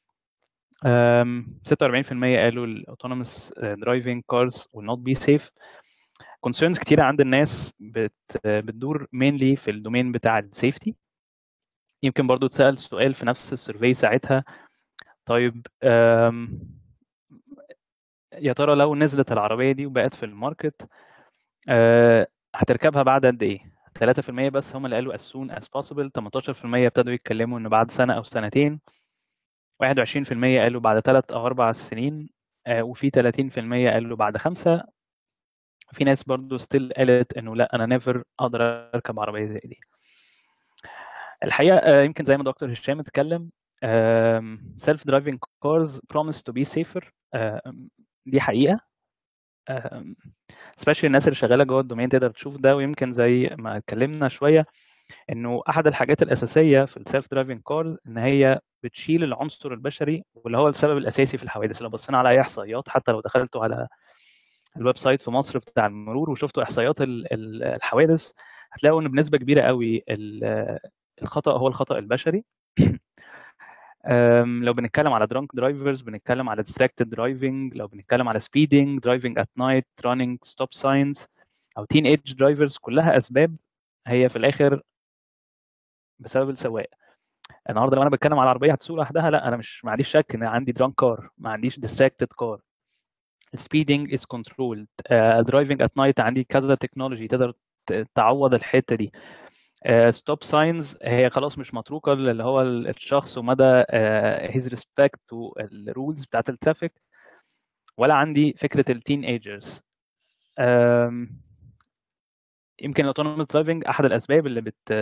ستة وأربعين في المية قالوا الاوتونوموس درايفنج كارز will not be safe. concerns كتيرة عند الناس بت بتدور mainly في الدومين بتاع السيفتي. يمكن برضو تسأل سؤال في نفس السيرفي ساعتها، طيب يا ترى لو نزلت العربية دي وبقت في الماركت هتركبها بعد قد ايه؟ ثلاثة في المية بس هم اللي قالوا as soon as possible، تمنتاشر في المية ابتدوا يتكلموا انه بعد سنة او سنتين، واحد وعشرين في المية قالوا بعد ثلاث او اربع سنين، وفي ثلاثين في المية قالوا بعد خمسة. في ناس برضو still قالت انه لا انا never اقدر اركب عربية زي دي. الحقيقة يمكن زي ما دكتور هشام اتكلم self driving cars promise to be safer. دي حقيقة especially الناس اللي شغالة جوه الدومين تقدر تشوف ده. ويمكن زي ما اتكلمنا شوية انه احد الحاجات الاساسية في السيلف درايفنج كارز ان هي بتشيل العنصر البشري واللي هو السبب الاساسي في الحوادث. لو بصينا على اي احصائيات، حتى لو دخلتوا على الويب سايت في مصر بتاع المرور وشفتوا احصائيات الحوادث، هتلاقوا ان بنسبة كبيرة قوي الخطأ هو الخطأ البشري. لو بنتكلم على drunk drivers، بنتكلم على distracted driving، لو بنتكلم على speeding، driving at night، running stop signs، أو teenage drivers، كلها أسباب هي في الآخر بسبب السواق. النهارده لو أنا بتكلم على عربية هتسوق لوحدها، لا أنا مش ما عنديش شك إن عندي drunk car، ما عنديش distracted car. speeding is controlled. uh, driving at night عندي كذا تكنولوجي تقدر تعوض الحتة دي. ستوب uh, ساينز هي خلاص مش متروكه اللي هو الشخص ومدى هيز ريسبكت والرولز بتاعت الترافيك، ولا عندي فكره التين ايجرز. um, يمكن الاوتونوموس درايفنج احد الاسباب اللي بت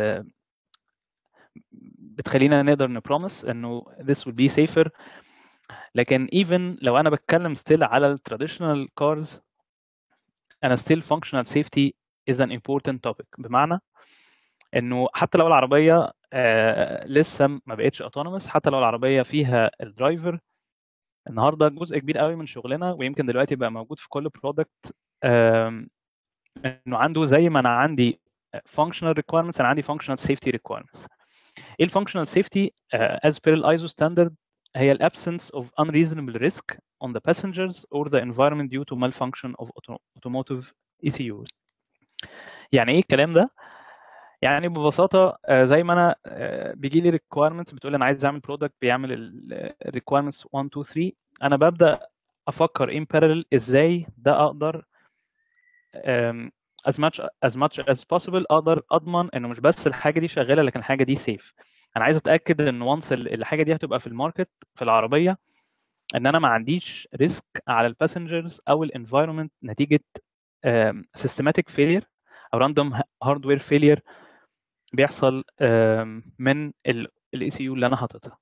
بتخلينا نقدر نبروميس انه this will be safer. لكن even لو انا بتكلم still على التراديشنال كارز، انا still functional safety is an important topic. بمعنى انه حتى لو العربيه آه لسه ما بقتش اوتونوموس، حتى لو العربيه فيها الدرايفر، النهارده جزء كبير قوي من شغلنا ويمكن دلوقتي بقى موجود في كل برودكت انه عنده زي ما انا عندي functional requirements انا عندي functional safety requirements. ايه الفانكشنال سيفتي as per ال آي إس أو standard؟ هي ال absence of unreasonable risk on the passengers or the environment due to malfunction of automotive إي سي يوز. يعني ايه الكلام ده؟ يعني ببساطه زي ما انا بيجي لي ريكويرمنتس بتقول انا عايز اعمل برودكت بيعمل الريكويرمنتس واحد اتنين تلاتة، انا ببدا افكر in parallel ازاي ده اقدر um, as much as much as possible اقدر اضمن انه مش بس الحاجه دي شغاله لكن الحاجه دي سيف. انا عايز اتاكد ان وانس الحاجه دي هتبقى في الماركت في العربيه ان انا ما عنديش ريسك على الباسنجرز او الانفايرمنت نتيجه um, systematic failure او random hardware failure بيحصل um, من الاي سي يو اللي انا حاططها.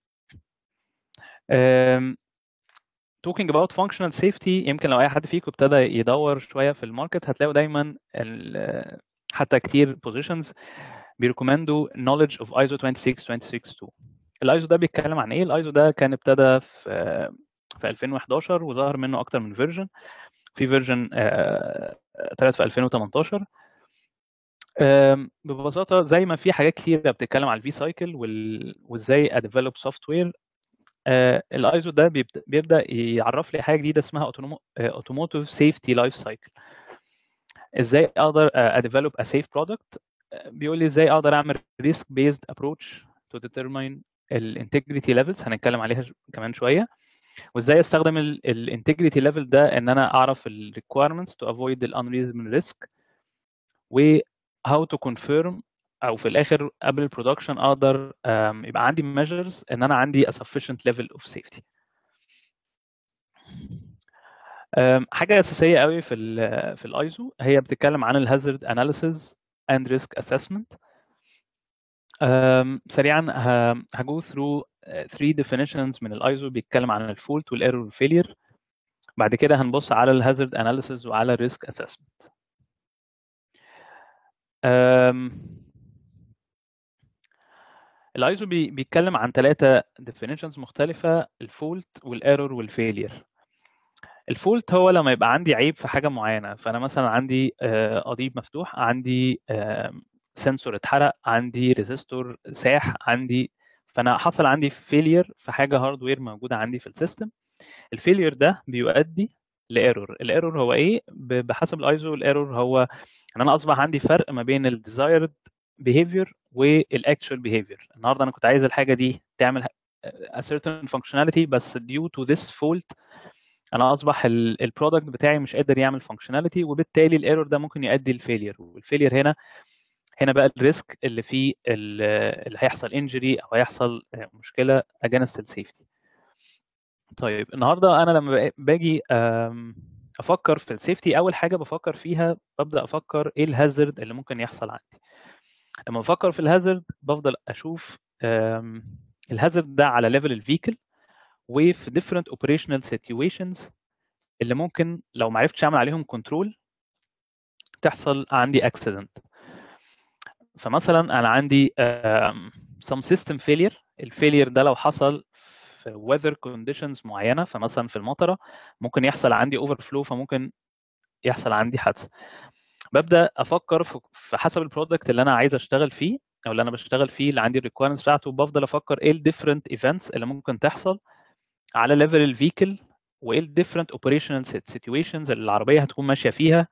um, talking about functional safety، يمكن لو اي حد فيكم ابتدى يدور شويه في الماركت هتلاقوا دايما حتى كتير positions بيريكومندوا knowledge of ايزو ستة وعشرين ستة وعشرين اتنين. الايزو ده بيتكلم عن ايه؟ الايزو ده كان ابتدى في في ألفين وحداشر وظهر منه اكتر من فيرجن. في فيرجن طلعت في ألفين وتمنتاشر. ببساطه زي ما في حاجات كتير بتتكلم على الفي سايكل وازاي اديفلوب سوفت وير، الايزو ده بيبدا يعرف لي حاجه جديده اسمها اوتوموتيف سيفتي لايف سايكل. ازاي اقدر اديفلوب ا سيف برودكت، بيقول لي ازاي اقدر اعمل ريسك بيزد ابروتش تو ديترماين الانتجريتي ليفلز، هنتكلم عليها كمان شويه، وازاي استخدم الانتجريتي ليفل ده ان انا اعرف الريكويرمنتس تو افويد الانريزونبل ريسك، و how to confirm او في الاخر قبل البرودكشن اقدر يبقى عندي measures ان انا عندي a sufficient level of safety. حاجه اساسيه قوي في ال في الايزو هي بتتكلم عن الهازارد اناليسيز اند ريسك اسسمنت. سريعا هجو ثرو three definitions من الايزو بيتكلم عن الفولت والايرور والفيلير، بعد كده هنبص على الهازارد اناليسيز وعلى الريسك اسسمنت. الايزو بيتكلم عن ثلاثه definitions مختلفه، الفولت والايرور والفيلير. الفولت هو لما يبقى عندي عيب في حاجه معينه، فانا مثلا عندي قضيب مفتوح، عندي سنسور اتحرق، عندي ريزيستور ساح، عندي فانا حصل عندي فيلير في حاجه هاردوير موجوده عندي في السيستم. الفيلير ده بيؤدي لايرور. الايرور هو ايه؟ بحسب الايزو الايرور هو ان انا اصبح عندي فرق ما بين الديزايرد بيهيفير والاكشوال بيهيفير. النهارده انا كنت عايز الحاجه دي تعمل a certain functionality بس due to this fault انا اصبح البرودكت بتاعي مش قادر يعمل فانكشناليتي، وبالتالي الايرور ده ممكن يؤدي للفيلير. والفيلير هنا هنا بقى الريسك اللي فيه اللي هيحصل انجري او هيحصل مشكله اجينست السيفتي. طيب النهارده انا لما باجي افكر في السيفتي اول حاجه بفكر فيها ببدا افكر ايه الهازارد اللي ممكن يحصل عندي. لما بفكر في الهازارد بفضل اشوف الهازارد ده على ليفل الفيكل وفي different operational situations اللي ممكن لو ما عرفتش اعمل عليهم كنترول تحصل عندي اكسيدنت. فمثلا انا عندي some system failure، الفيلير ده لو حصل في weather conditions معينه، فمثلا في المطره ممكن يحصل عندي overflow فممكن يحصل عندي حادثه. ببدا افكر في حسب البرودكت اللي انا عايز اشتغل فيه او اللي انا بشتغل فيه اللي عندي الريكويرمنتس بتاعته، بفضل افكر ايه الديفرنت ايفنتس اللي ممكن تحصل على ليفل الفيكل، وايه الديفرنت اوبريشنال سيتويشنز اللي العربيه هتكون ماشيه فيها،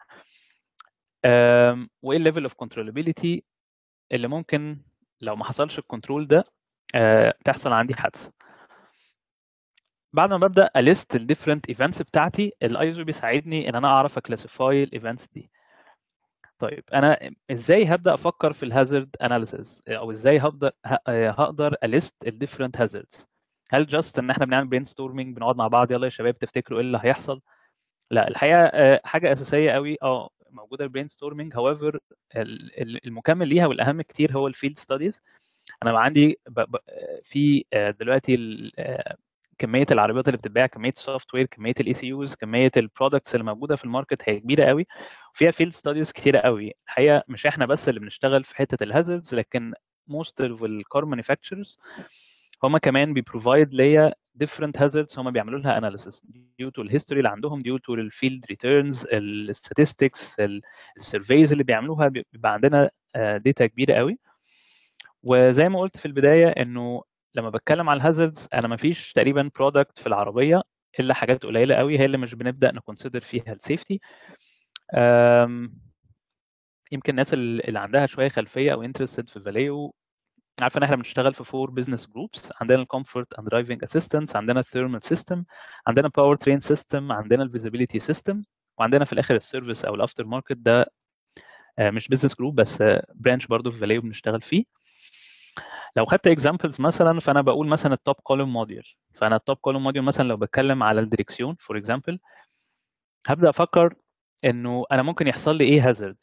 وايه الليفل اوف كنترولابيلتي اللي ممكن لو ما حصلش الكنترول ده تحصل عندي حادثه. بعد ما ببدا اليست الديفرنت ايفنتس بتاعتي الايزو بيساعدني ان انا اعرف اكلاسيفاي الايفنتس دي. طيب انا ازاي هبدا افكر في الهازارد اناليسيز او ازاي هقدر هقدر اليست الديفرنت هازاردز؟ هل جاست ان احنا بنعمل برين ستورمنج بنقعد مع بعض يلا يا شباب تفتكروا ايه اللي هيحصل؟ لا، الحقيقه حاجه اساسيه قوي اه موجوده البرين ستورمنج، هاويفر المكمل ليها والاهم كتير هو الفيلد ستاديز. انا عندي في دلوقتي كميه العربيات اللي بتتباع، كميه السوفت وير، كميه الاي سي يوز، كميه البرودكتس اللي موجوده في الماركت هي كبيره قوي وفيها فيلد ستاديز كتيره قوي. الحقيقه مش احنا بس اللي بنشتغل في حته الهازاردز، لكن موست اوف الكار مانيفاكتشرز هم كمان بيبروفايد ليا different hazards هم بيعملوا لها analysis due to الهيستوري اللي عندهم، due to الفيلد ريتيرنز، الستاتستكس، السيرفيز اللي بيعملوها، بيبقى عندنا داتا كبيره قوي. وزي ما قلت في البدايه انه لما بتكلم على الهازاردز انا ما فيش تقريبا برودكت في العربيه الا حاجات قليله قوي هي اللي مش بنبدا نكونسيدر فيها السيفتي. يمكن الناس اللي عندها شويه خلفيه او انترستد في فاليو عارفه ان احنا بنشتغل في فور بزنس جروبس. عندنا الكومفورت اند درايفنج اسيستنس، عندنا الثيرمال سيستم، عندنا الباور ترين سيستم، عندنا الفيزيبيليتي سيستم، وعندنا في الاخر السيرفيس او الافتر ماركت. ده مش بزنس جروب بس برانش برضه في فاليو بنشتغل فيه. لو خدت اكزامبلز مثلا، فانا بقول مثلا التوب كولوم موديول. فانا التوب كولوم موديول مثلا لو بتكلم على الديركسيون فور اكزامبل، هبدا افكر انه انا ممكن يحصل لي ايه هازارد.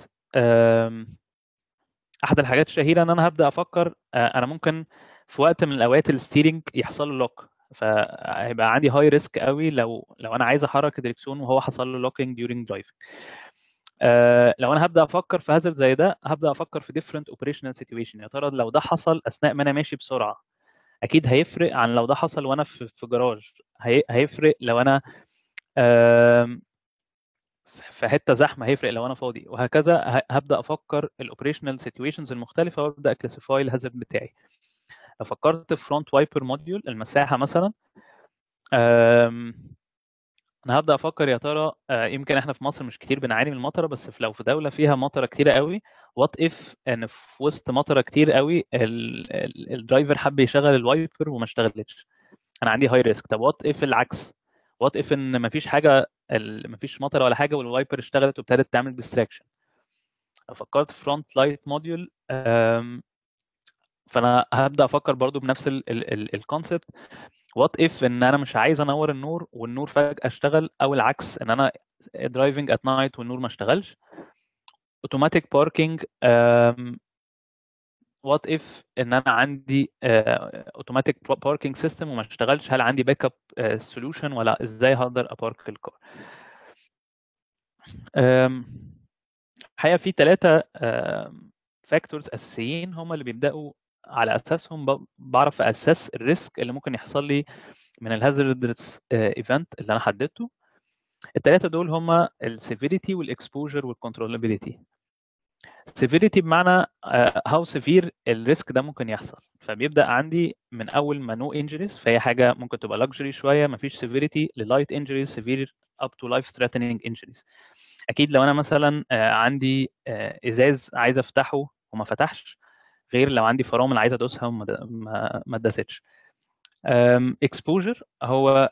احد الحاجات الشهيره ان انا هبدا افكر انا ممكن في وقت من الاوقات الستيرنج يحصل له لوك، فهيبقى عندي هاي ريسك قوي لو لو انا عايز احرك الدريكسيون وهو حصل له لوكينج ديورنج درايفنج. أه لو انا هبدا افكر في هازارد زي ده، هبدا افكر في ديفرنت اوبريشنال سيتويشن. يا ترى لو ده حصل اثناء ما انا ماشي بسرعه اكيد هيفرق عن لو ده حصل وانا في في جراج. هي هيفرق لو انا أه في حته زحمه، هيفرق لو انا فاضي، وهكذا. هبدا افكر الاوبريشنال سيتويشنز المختلفه وابدا اكلاسيفاي الهازارد بتاعي. لو فكرت في فرونت وايبر موديول المساحه مثلا، انا هبدا افكر يا ترى يمكن احنا في مصر مش كتير بنعاني من المطره، بس في لو في دوله فيها مطره كتيره قوي، وات اف ان في وسط مطره كتير قوي الدرايفر حب يشغل الوايبر وما اشتغلتش، انا عندي هاي ريسك. طب وات اف العكس، وات اف ان مفيش حاجه، مفيش مطره ولا حاجه والوايبر اشتغلت وابتدت تعمل ديستراكشن. لو فكرت في فرونت لايت موديول، فانا هبدا افكر برضو بنفس الكونسبت. وات اف ان انا مش عايز انور النور والنور فجاه اشتغل، او العكس ان انا درايفنج ات نايت والنور ما اشتغلش. اوتوماتيك باركينج، وات اف ان انا عندي اوتوماتيك باركينج سيستم وما اشتغلش، هل عندي باك اب سوليوشن ولا ازاي هقدر ابارك الكار. الحقيقه في ثلاثه فاكتورز اساسيين هم اللي بيبداوا على اساسهم بعرف اسس الريسك اللي ممكن يحصل لي من الهازاردس ايفنت اللي انا حددته. الثلاثه دول هما السيفيريتي والاكسبوجر والكنترولابيلتي. سيفيريتي بمعنى هاو سيفير الريسك ده ممكن يحصل، فبيبدا عندي من اول ما نو انجريز، فهي حاجه ممكن تبقى لاكجري شويه ما فيش سيفيريتي، للايت انجريز، سيفير اب تو لايف ثريتنينج انجريز. اكيد لو انا مثلا عندي ازاز عايز افتحه وما فتحش، غير لو عندي فرامل عايز ادوسها وما ما اتداستش. اكسبوجر هو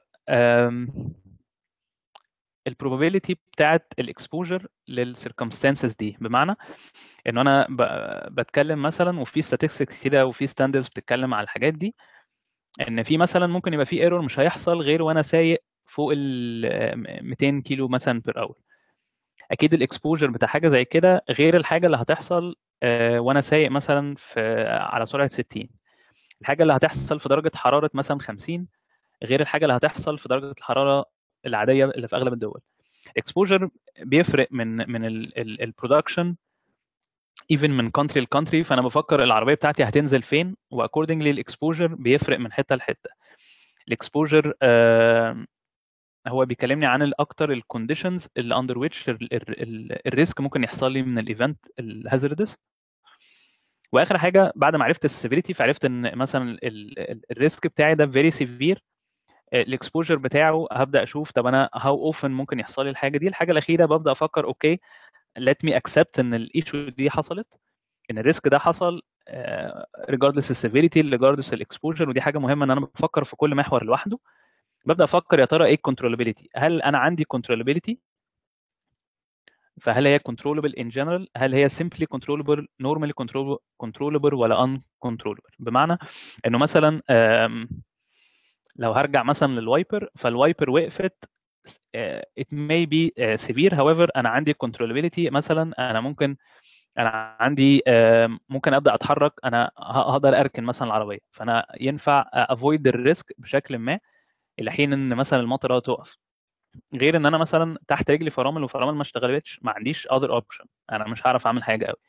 البروبابيلتي بتاعت الاكسبوجر للسيركمستانسز دي، بمعنى ان انا بتكلم مثلا وفي statistics كتيره وفي ستاندرز بتتكلم على الحاجات دي، ان في مثلا ممكن يبقى في ايرور مش هيحصل غير وانا سايق فوق ال مئتين كيلو مثلا بير اور. اكيد الاكسبوجر بتاع حاجه زي كده غير الحاجه اللي هتحصل وانا سايق مثلا في على سرعه ستين. الحاجه اللي هتحصل في درجه حراره مثلا خمسين غير الحاجه اللي هتحصل في درجه الحراره العاديه اللي في اغلب الدول. الاكسبوجر بيفرق من من البرودكشن ايفن من كونتري لكونتري، فانا بفكر العربيه بتاعتي هتنزل فين، واكوردنجلي الاكسبوجر بيفرق من حته لحته. الاكسبوجر آه هو بيكلمني عن الاكتر الكونديشنز اللي اندر ويتش الريسك ممكن يحصل لي من الايفنت الهازاردس. واخر حاجه بعد ما عرفت السيفيريتي، فعرفت ان مثلا الريسك بتاعي ده فيري سيفير، الاكسبوجر بتاعه هبدا اشوف طب انا هاو اوفن ممكن يحصل لي الحاجه دي. الحاجه الاخيره ببدا افكر اوكي let me accept ان الايشو دي حصلت، ان الريسك ده حصل regardless السيفيريتي regardless الاكسبوجر. ودي حاجه مهمه ان انا بفكر في كل محور لوحده. ببدا افكر يا ترى ايه الكنترولابيلتي، هل انا عندي كنترولابيلتي، فهل هي controllable in general، هل هي simply controllable normally controllable ولا uncontrollable. بمعنى انه مثلا لو هرجع مثلا للوايبر، فالوايبر وقفت it may be severe however انا عندي controllability. مثلا انا ممكن انا عندي ممكن ابدا اتحرك، انا هقدر اركن مثلا العربيه، فانا ينفع افويد الريسك بشكل ما الى حين ان مثلا المطره تقف. غير ان انا مثلا تحت رجلي فرامل وفرامل ما اشتغلتش، ما عنديش other option، انا مش هعرف اعمل حاجه قوي.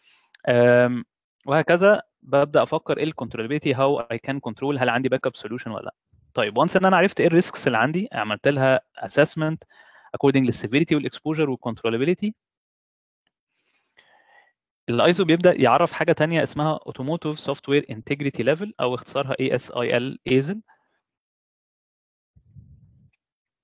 وهكذا ببدا افكر ايه الكنترولابيلتي، هاو اي كان كنترول، هل عندي باك اب سوليوشن ولا لا. طيب وانس ان انا عرفت ايه الريسكس اللي عندي، عملت لها اسسمنت according للسيفيريتي والاكسبوجر والكنترولابيلتي، الايزو بيبدا يعرف حاجه ثانيه اسمها اوتوموتيف سوفت وير انتجريتي ليفل، او اختصارها اي اس اي ال ايزل.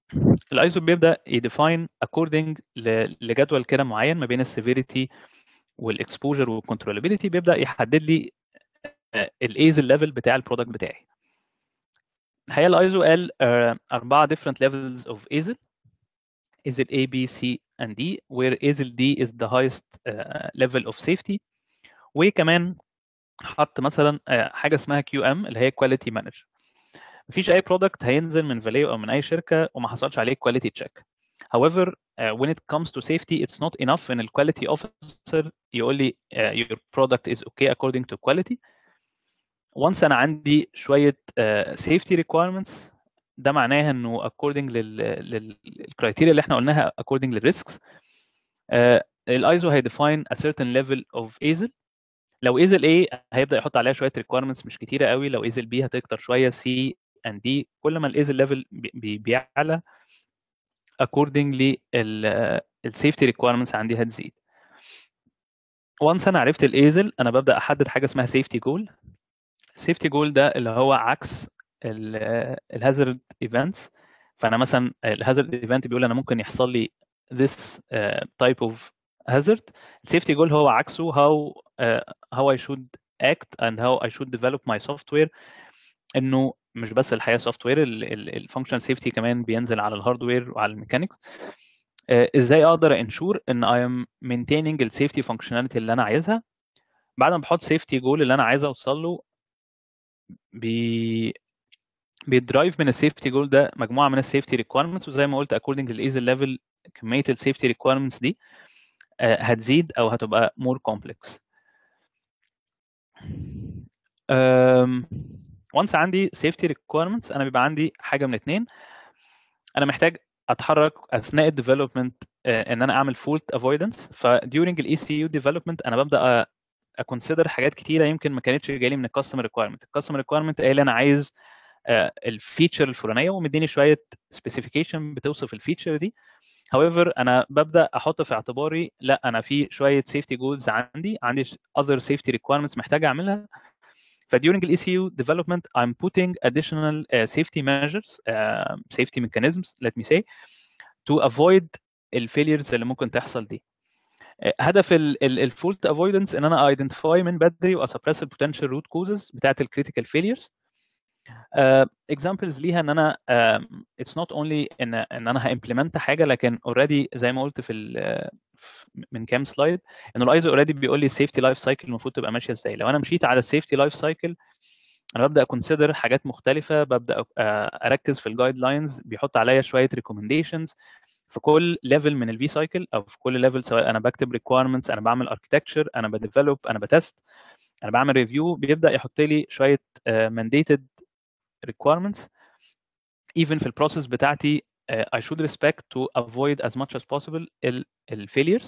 الايزو بيبدا يديفاين according لجدول كده معين ما بين السيفيريتي والاكسبوجر والكنترولابيلتي بيبدا يحدد لي الايزل ليفل بتاع البرودكت بتاعي. الحقيقه الايزو قال uh, اربعه different levels of ايزل. ايزل A B C and D where ايزل D is the highest uh, level of safety. وكمان حط مثلا uh, حاجه اسمها كيو ام اللي هي quality manager. مفيش اي برودكت هينزل من فاليو او من اي شركه وما حصلش عليه quality check. However, uh, when it comes to safety, it's not enough ان ال quality officer يقول لي uh, your product is okay according to quality. once انا عندي شويه uh, safety requirements ده معناها انه according لل للكرايتيريا اللي احنا قلناها according للريسكس الايزو هيديفاين a certain level of ايزل. لو ايزل A هيبدا يحط عليها شويه requirements مش كتيره قوي، لو ايزل B هتكتر شويه C and D. كل ما الايزل ليفل بيعلى accordingly السيفتي requirements عندي هتزيد. once انا عرفت الايزل انا ببدا احدد حاجه اسمها safety goal. safety goal ده اللي هو عكس الهازارد ايفنتس. فانا مثلا الهازارد ايفنت بيقول انا ممكن يحصل لي this uh, type of hazard. السيفتي جول هو عكسه how uh, how I should act and how I should develop my software. انه مش بس الحقيقه سوفت وير، الفانكشنال سيفتي كمان بينزل على الهاردوير وعلى الميكانيكس. ازاي اقدر انشور ان I am maintaining السيفتي فانكشناليتي اللي انا عايزها. بعد ما بحط سيفتي جول اللي انا عايز اوصل له بي بيدرايف من السيفتي جول ده مجموعه من السيفتي ريكويرمنتس، وزي ما قلت according للايزل ليفل كميه السيفتي ريكويرمنتس دي هتزيد او هتبقى more complex. once عندي safety requirements انا بيبقى عندي حاجه من اتنين. انا محتاج اتحرك اثناء الديفلوبمنت ان انا اعمل fault avoidance. ف during الاي سي يو development انا ببدا اكونسيدر حاجات كتيره يمكن ما كانتش جايه من الكاستمر ريكويرمنت. الكاستمر ريكويرمنت قال انا عايز الفيتشر الفلانيه ومديني شويه سبيسيفيكيشن بتوصف الفيتشر دي. however انا ببدا احط في اعتباري لا انا في شويه safety goals عندي عندي other safety requirements محتاج اعملها. ف during the E C U development I'm putting additional uh, safety measures uh, safety mechanisms let me say to avoid الفيليرز اللي ممكن تحصل دي. هدف الفولت افويدنس ان انا identify من بدري واسبريس البوتنشال روت كوزز بتاعت الكريتيكال فيليرز. اكزامبلز ليها ان انا اتس نوت اونلي ان ان انا هامبلمنت حاجه، لكن اوريدي زي ما قلت في من كام سلايد انه الايزو اوريدي بيقول لي السيفتي لايف سايكل المفروض تبقى ماشيه ازاي. لو انا مشيت على السيفتي لايف سايكل انا ببدا اكونسيدر حاجات مختلفه، ببدا اركز في الجايد لاينز، بيحط عليا شويه ريكومنديشنز في كل ليفل من الفي سايكل او في كل ليفل، سواء انا بكتب ريكويرمنتس، انا بعمل اركتكتشر، انا بديفلوب، انا بتست، انا بعمل ريفيو، بيبدا يحط لي شويه مانديتد requirements even في البروسيس بتاعتي. uh, I should respect to avoid as much as possible ال failures.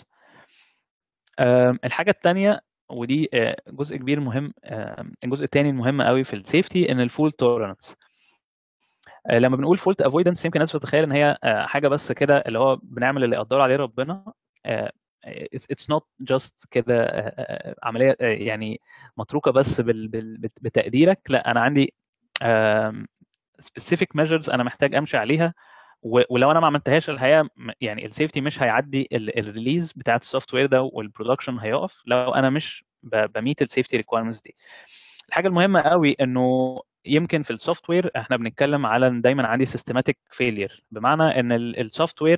uh, الحاجة الثانية ودي uh, جزء كبير مهم، uh, الجزء الثاني المهم قوي في السيفتي ان الفول توليرانس. uh, لما بنقول فولت افويدنس يمكن الناس بتتخيل ان هي uh, حاجة بس كده اللي هو بنعمل اللي يقدر عليه ربنا. uh, it's, it's not just كده uh, عملية uh, يعني متروكة بس بال, بال, بتقديرك. لا انا عندي uh, specific measures انا محتاج امشي عليها، ولو انا ما عملتهاش الحقيقه يعني السيفتي مش هيعدي الريليز بتاعت السوفت وير ده والبرودكشن هيقف لو انا مش بميت السيفتي ريكويرمنتس دي. الحاجه المهمه قوي انه يمكن في السوفت وير احنا بنتكلم على دايما عندي سيستماتيك فيلير، بمعنى ان السوفت وير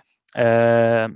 آه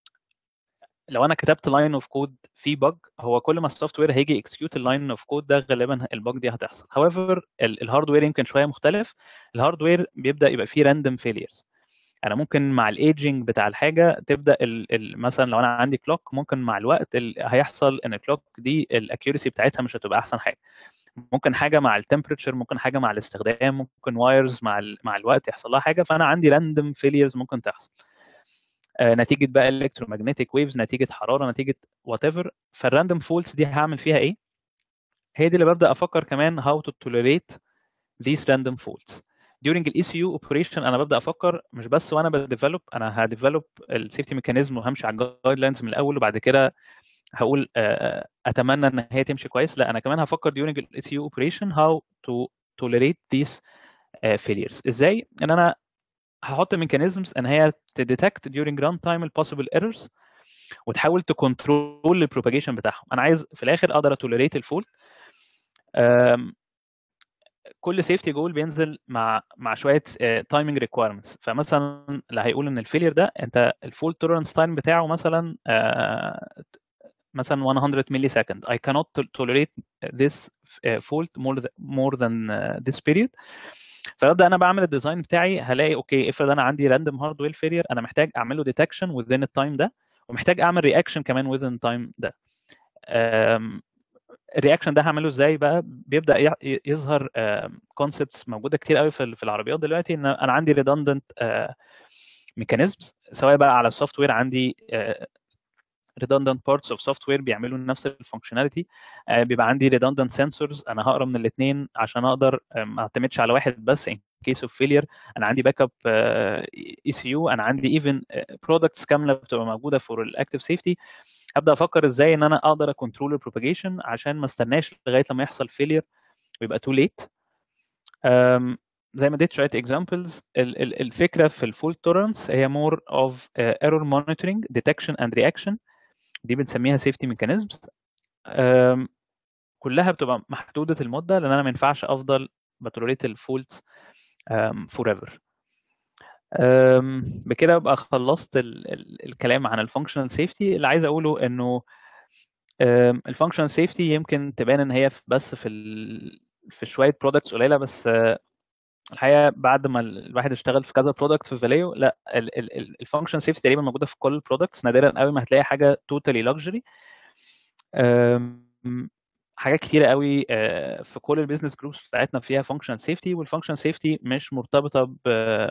لو انا كتبت لاين اوف كود في بج، هو كل ما السوفت وير هيجي اكسكيوت اللاين اوف كود ده غالبا البج دي هتحصل. however الهاردوير يمكن شويه مختلف. الهاردوير بيبدا يبقى فيه راندوم فيليرز. انا ممكن مع الايجنج بتاع الحاجه تبدا ال ال مثلا لو انا عندي كلوك ممكن مع الوقت هيحصل ان الكلوك دي الاكيورسي بتاعتها مش هتبقى احسن حاجه. ممكن حاجه مع التمبريتشر، ممكن حاجه مع الاستخدام، ممكن وايرز مع مع الوقت يحصل لها حاجه، فانا عندي راندوم فيليرز ممكن تحصل نتيجه بقى الكترومagnetic ويفز، نتيجه حراره، نتيجه وات ايفر. فالراندوم فولتس دي هعمل فيها ايه؟ هي دي اللي ببدا افكر كمان how to tolerate these random faults during الاي سي يو operation. انا ببدا افكر مش بس وانا بديفلوب انا هديفلوب السيفتي ميكانيزم وهمشي على الجايد لاينز من الاول وبعد كده هقول اتمنى ان هي تمشي كويس. لا انا كمان هفكر during الاي سي يو operation how to tolerate these failures. ازاي؟ ان انا هحط ميكانيزمز ان هي تديتكت during run time possible errors وتحاول تكنترول البروباجيشن بتاعهم. انا عايز في الاخر اقدر اتوليريت الفولت. كل سيفتي جول بينزل مع مع شويه تايمنج ريكويرمنتس. فمثلا اللي هيقول ان الفيلير ده انت الفولت توليرانس تايم بتاعه مثلا uh, مثلا مية ملي سكند. I cannot tolerate this fault more than, more than this period. فابدا انا بعمل الديزاين بتاعي، هلاقي اوكي افرض انا عندي راندوم هاردوير فيلير، انا محتاج اعمل له ديتكشن within التايم ده، ومحتاج اعمل رياكشن كمان within التايم ده. الرياكشن ده هعمله ازاي بقى؟ بيبدا يظهر كونسبتس موجوده كتير قوي في العربيات دلوقتي، ان انا عندي ريدندنت ميكانيزمز، سواء بقى على السوفت وير عندي redundant parts of software بيعملوا نفس الفانكشناليتي، بيبقى عندي redundant sensors انا هقرا من الاثنين عشان اقدر ما اعتمدش على واحد بس in case of failure. انا عندي باك اب اي سي يو، انا عندي even products كامله بتبقى موجوده for الاكتيف سيفتي. ابدا افكر ازاي ان انا اقدر اكونترول البروباجيشن عشان ما استناش لغايه لما يحصل failure ويبقى too late. زي ما اديت شويه examples. الفكره في الفول توليرانس هي more of error monitoring, detection and reaction. دي بنسميها سيفتي ميكانيزمز. كلها بتبقى محدوده المده، لان انا ما ينفعش افضل بتوليريت الفولت فور ايفر. بكده ابقى خلصت ال ال الكلام عن الفانكشنال سيفتي. اللي عايز اقوله انه الفانكشنال سيفتي يمكن تبان ان هي بس في ال في شويه برودكتس قليله، بس الحقيقه بعد ما الواحد اشتغل في كذا برودكت في فاليو، لا الفانكشنال سيفتي تقريبا موجوده في كل البرودكتس. نادرا قوي ما هتلاقي حاجه توتالي لوكسجري. حاجات كتيره قوي في كل البيزنس جروبس بتاعتنا فيها فانكشنال سيفتي، والفانكشنال سيفتي مش مرتبطه ب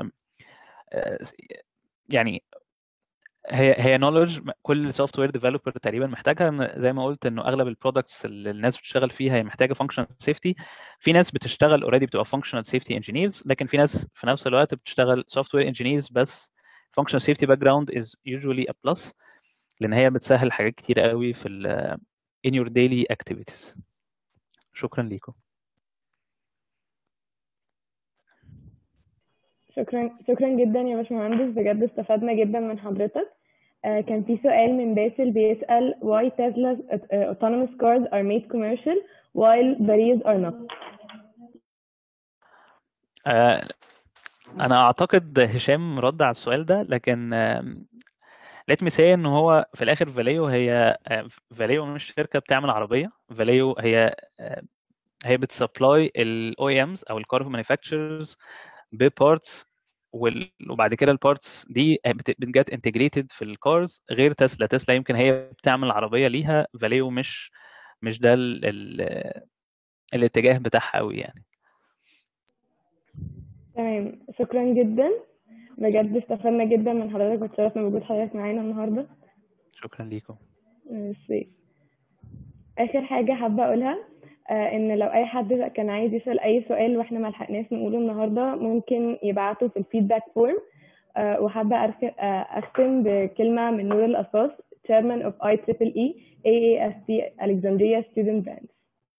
يعني هي هي نولج كل سوفت وير ديفلوبر تقريبا محتاجها. زي ما قلت انه اغلب البرودكتس اللي الناس بتشتغل فيها هي محتاجه فانكشنال سيفتي. في ناس بتشتغل اوريدي بتبقى فانكشنال سيفتي انجينيرز، لكن في ناس في نفس الوقت بتشتغل سوفت وير انجينيرز بس فانكشنال سيفتي باك جراوند از يوجوالي ا بلس، لان هي بتسهل حاجات كتير قوي في ال in your daily activities. شكرا لكم. شكرا شكرا جدا يا باشمهندس، بجد استفدنا جدا من حضرتك. آه كان في سؤال من باسل بيسأل why Tesla's uh, autonomous cars are made commercial while Vareo's are not. آه انا اعتقد هشام رد على السؤال ده، لكن let me say ان هو في الاخر فاليو هي فاليو مش شركه بتعمل عربيه. فاليو هي هي بتسبلاي الاو اي امز او الكار مانيفاكتشرز ببارتس، وبعد كده البارتس دي بتجت انتجريتد في الكارز. غير تسلا، تسلا يمكن هي بتعمل عربيه ليها، فاليو مش مش ده ال ال الاتجاه بتاعها قوي يعني. تمام، شكرا جدا، بجد استفدنا جدا من حضرتك واتشرفنا بوجود حضرتك معانا النهارده. شكرا ليكم. ميرسي. اخر حاجه حابه اقولها آه ان لو اي حد كان عايز يسال اي سؤال واحنا ما لحقناش نقوله النهارده، ممكن يبعته في الفيدباك فورم. آه وحابه اختم بكلمه من نور القصاص chairman of I triple E A A S T Alexandria Student Branch.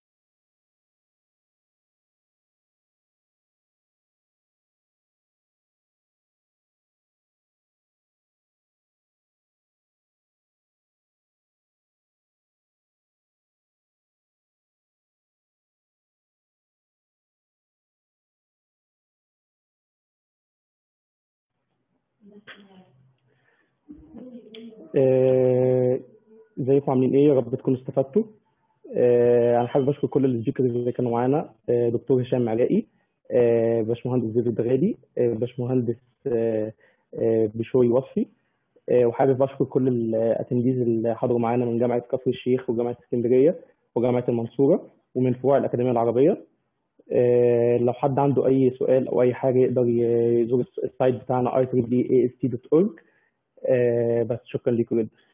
ازيكم عاملين ايه؟ يا رب تكونوا استفدتوا. انا حابب اشكر كل السبيكرز اللي كانوا معانا، دكتور هشام علاء، باشمهندس زيد الدغالي، باشمهندس بشوي وصفي، وحابب اشكر كل الاتنديز اللي حضروا معانا من جامعه كفر الشيخ وجامعه اسكندريه وجامعه المنصوره ومن فروع الاكاديميه العربيه. لو حد عنده اي سؤال او اي حاجه يقدر يزور السايت بتاعنا آي تريبل إي إيه إس تي دوت أورج. بس شكرا لكم جدا.